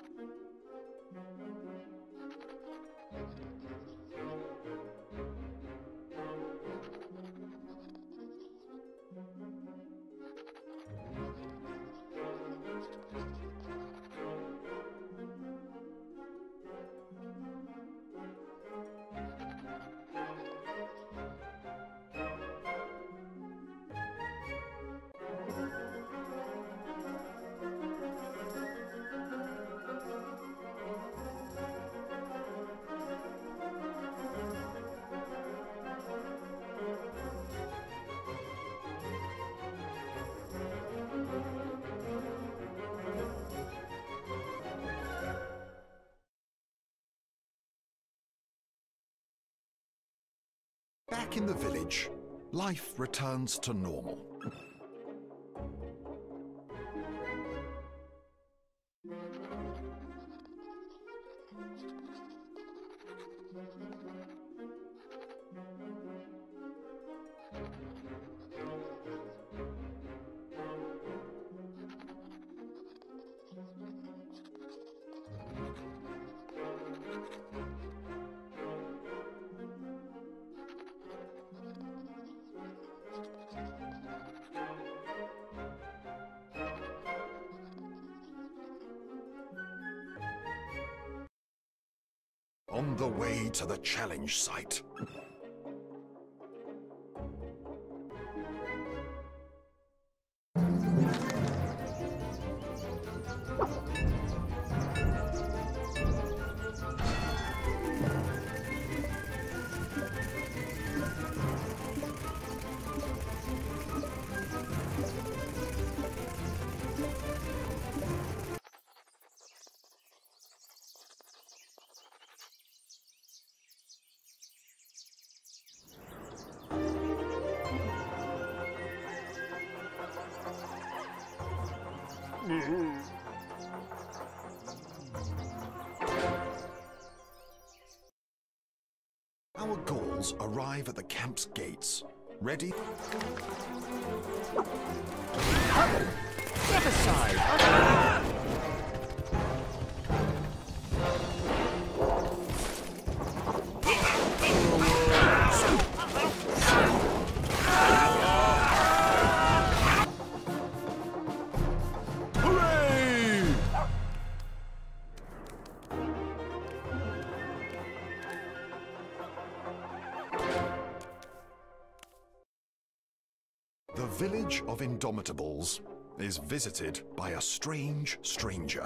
Back in the village, life returns to normal. On the way to the challenge site. Our Gauls arrive at the camp's gates, ready. Step aside! The village of indomitables is visited by a strange stranger.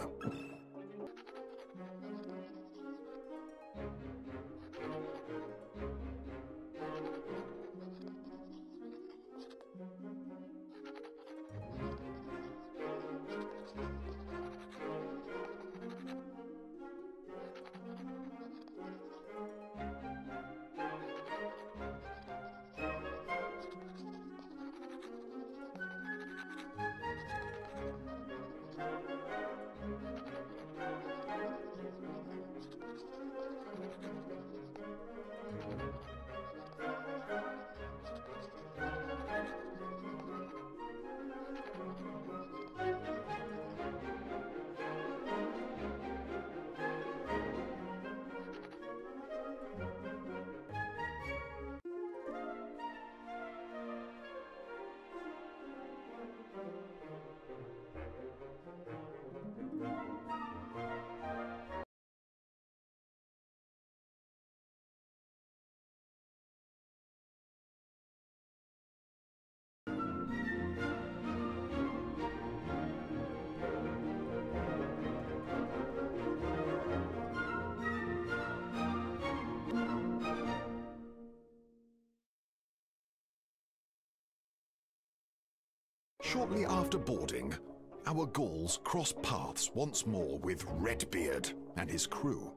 Shortly after boarding, our Gauls cross paths once more with Redbeard and his crew.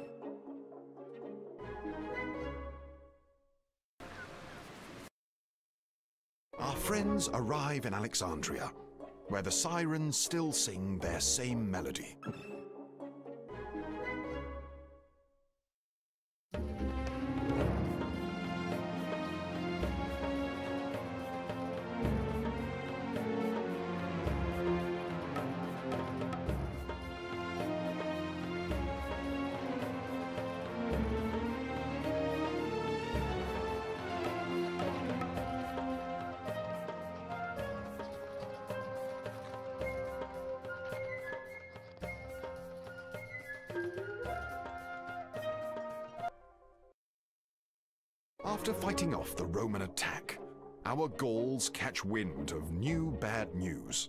Our friends arrive in Alexandria, where the sirens still sing their same melody. After fighting off the Roman attack, our Gauls catch wind of new bad news.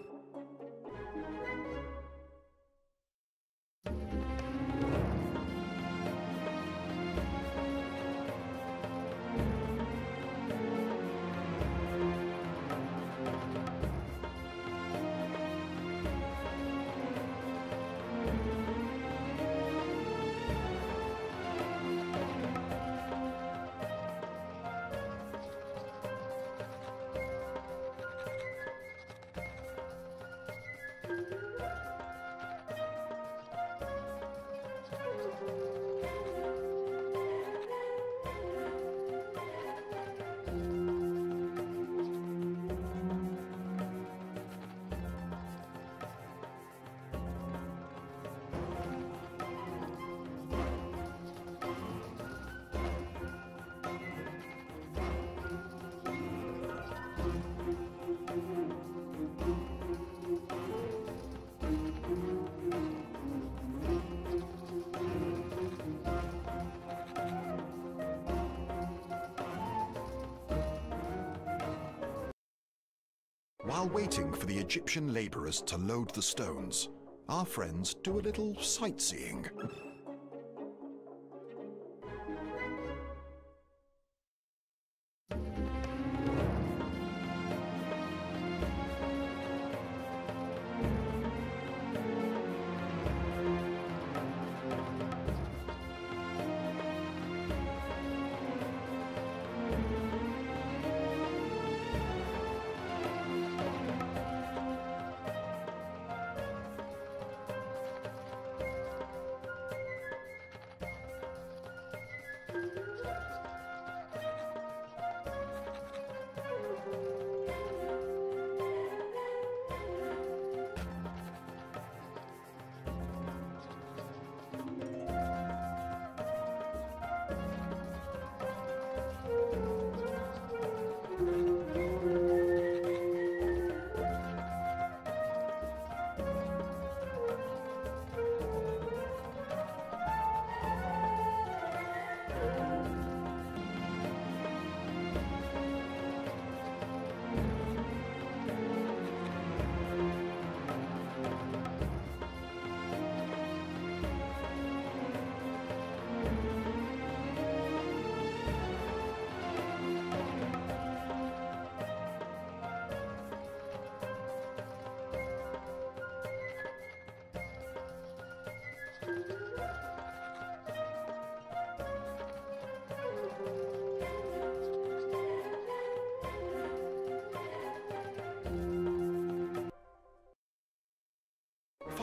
While waiting for the Egyptian laborers to load the stones, our friends do a little sightseeing.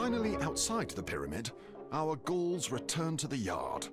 Finally outside the pyramid, our Gauls return to the yard.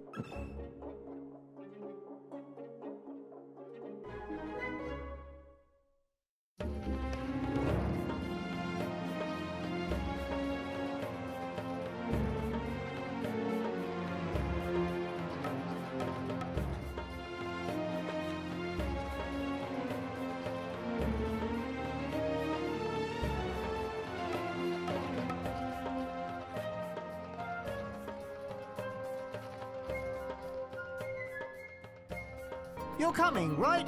You're coming, right?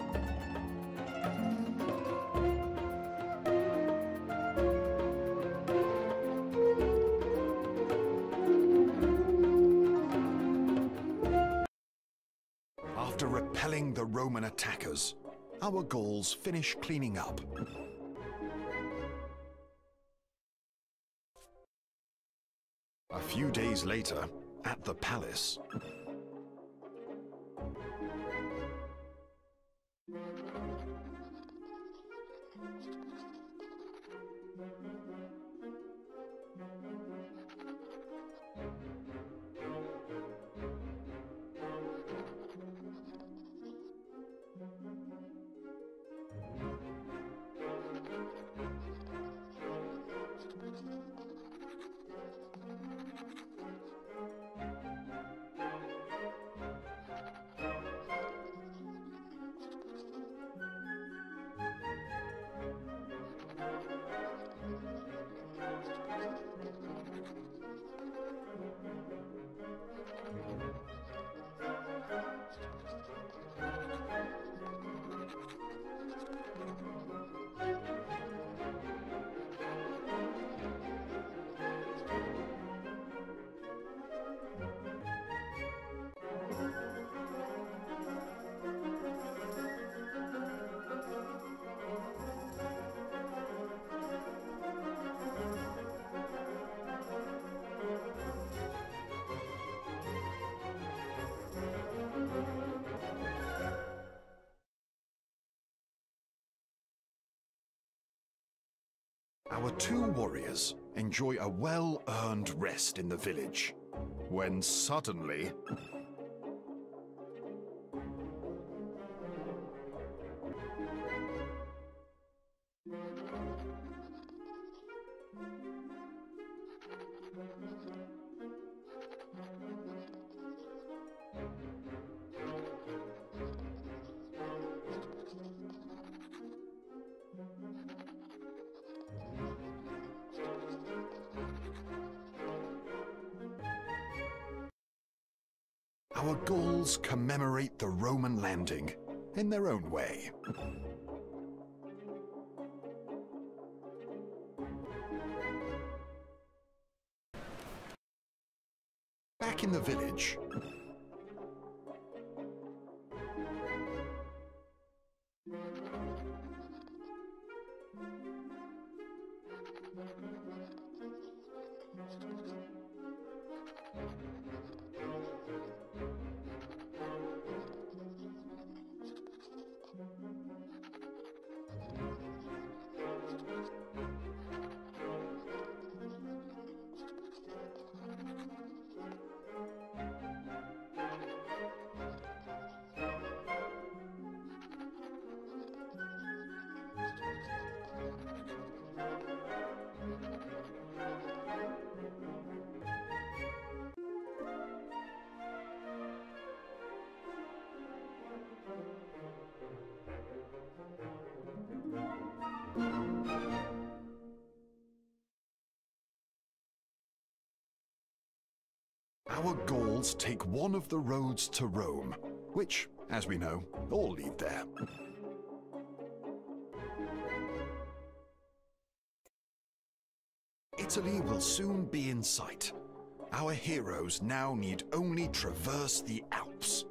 After repelling the Roman attackers, our Gauls finish cleaning up. A few days later, at the palace, our two warriors enjoy a well-earned rest in the village, when suddenly... Our Gauls commemorate the Roman landing in their own way. Back in the village, our Gauls take one of the roads to Rome, which, as we know, all lead there. Italy will soon be in sight. Our heroes now need only traverse the Alps.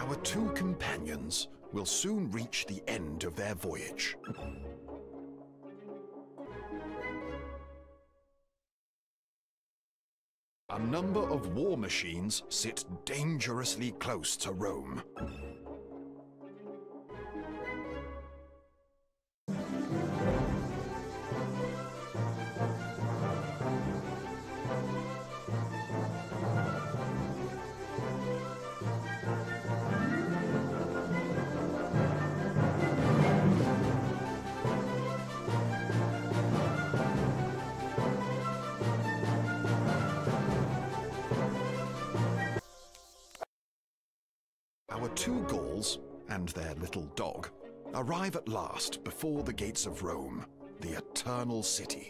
Our two companions will soon reach the end of their voyage. A number of war machines sit dangerously close to Rome. Our two Gauls and their little dog arrive at last before the gates of Rome, the eternal city.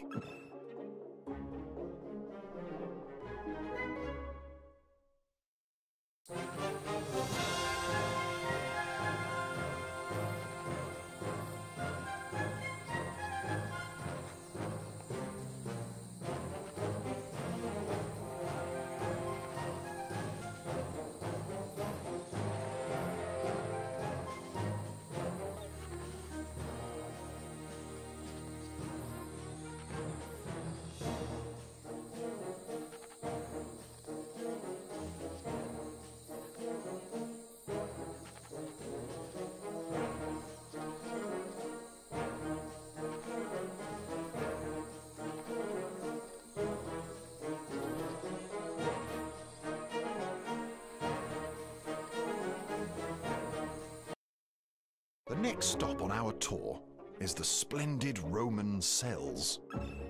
The next stop on our tour is the splendid Roman cells.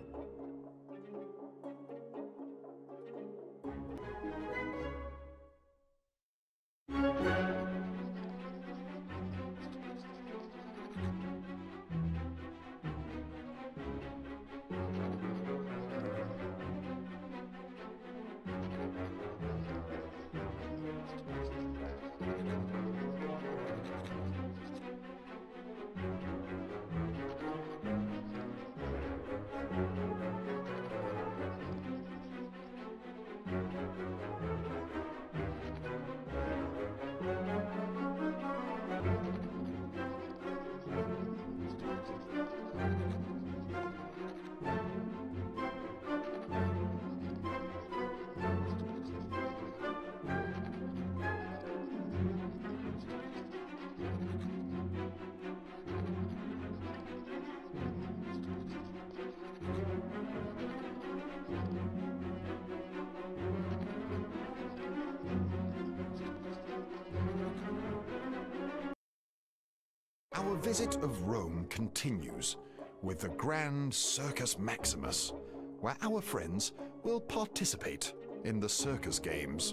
Our visit of Rome continues with the grand Circus Maximus, where our friends will participate in the circus games.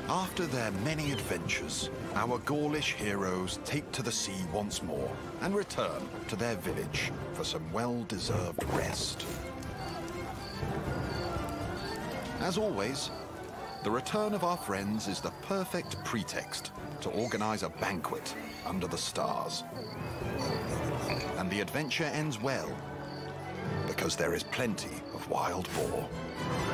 After their many adventures, our Gaulish heroes take to the sea once more and return to their village for some well-deserved rest. As always, the return of our friends is the perfect pretext to organize a banquet under the stars. And the adventure ends well, because there is plenty of wild boar.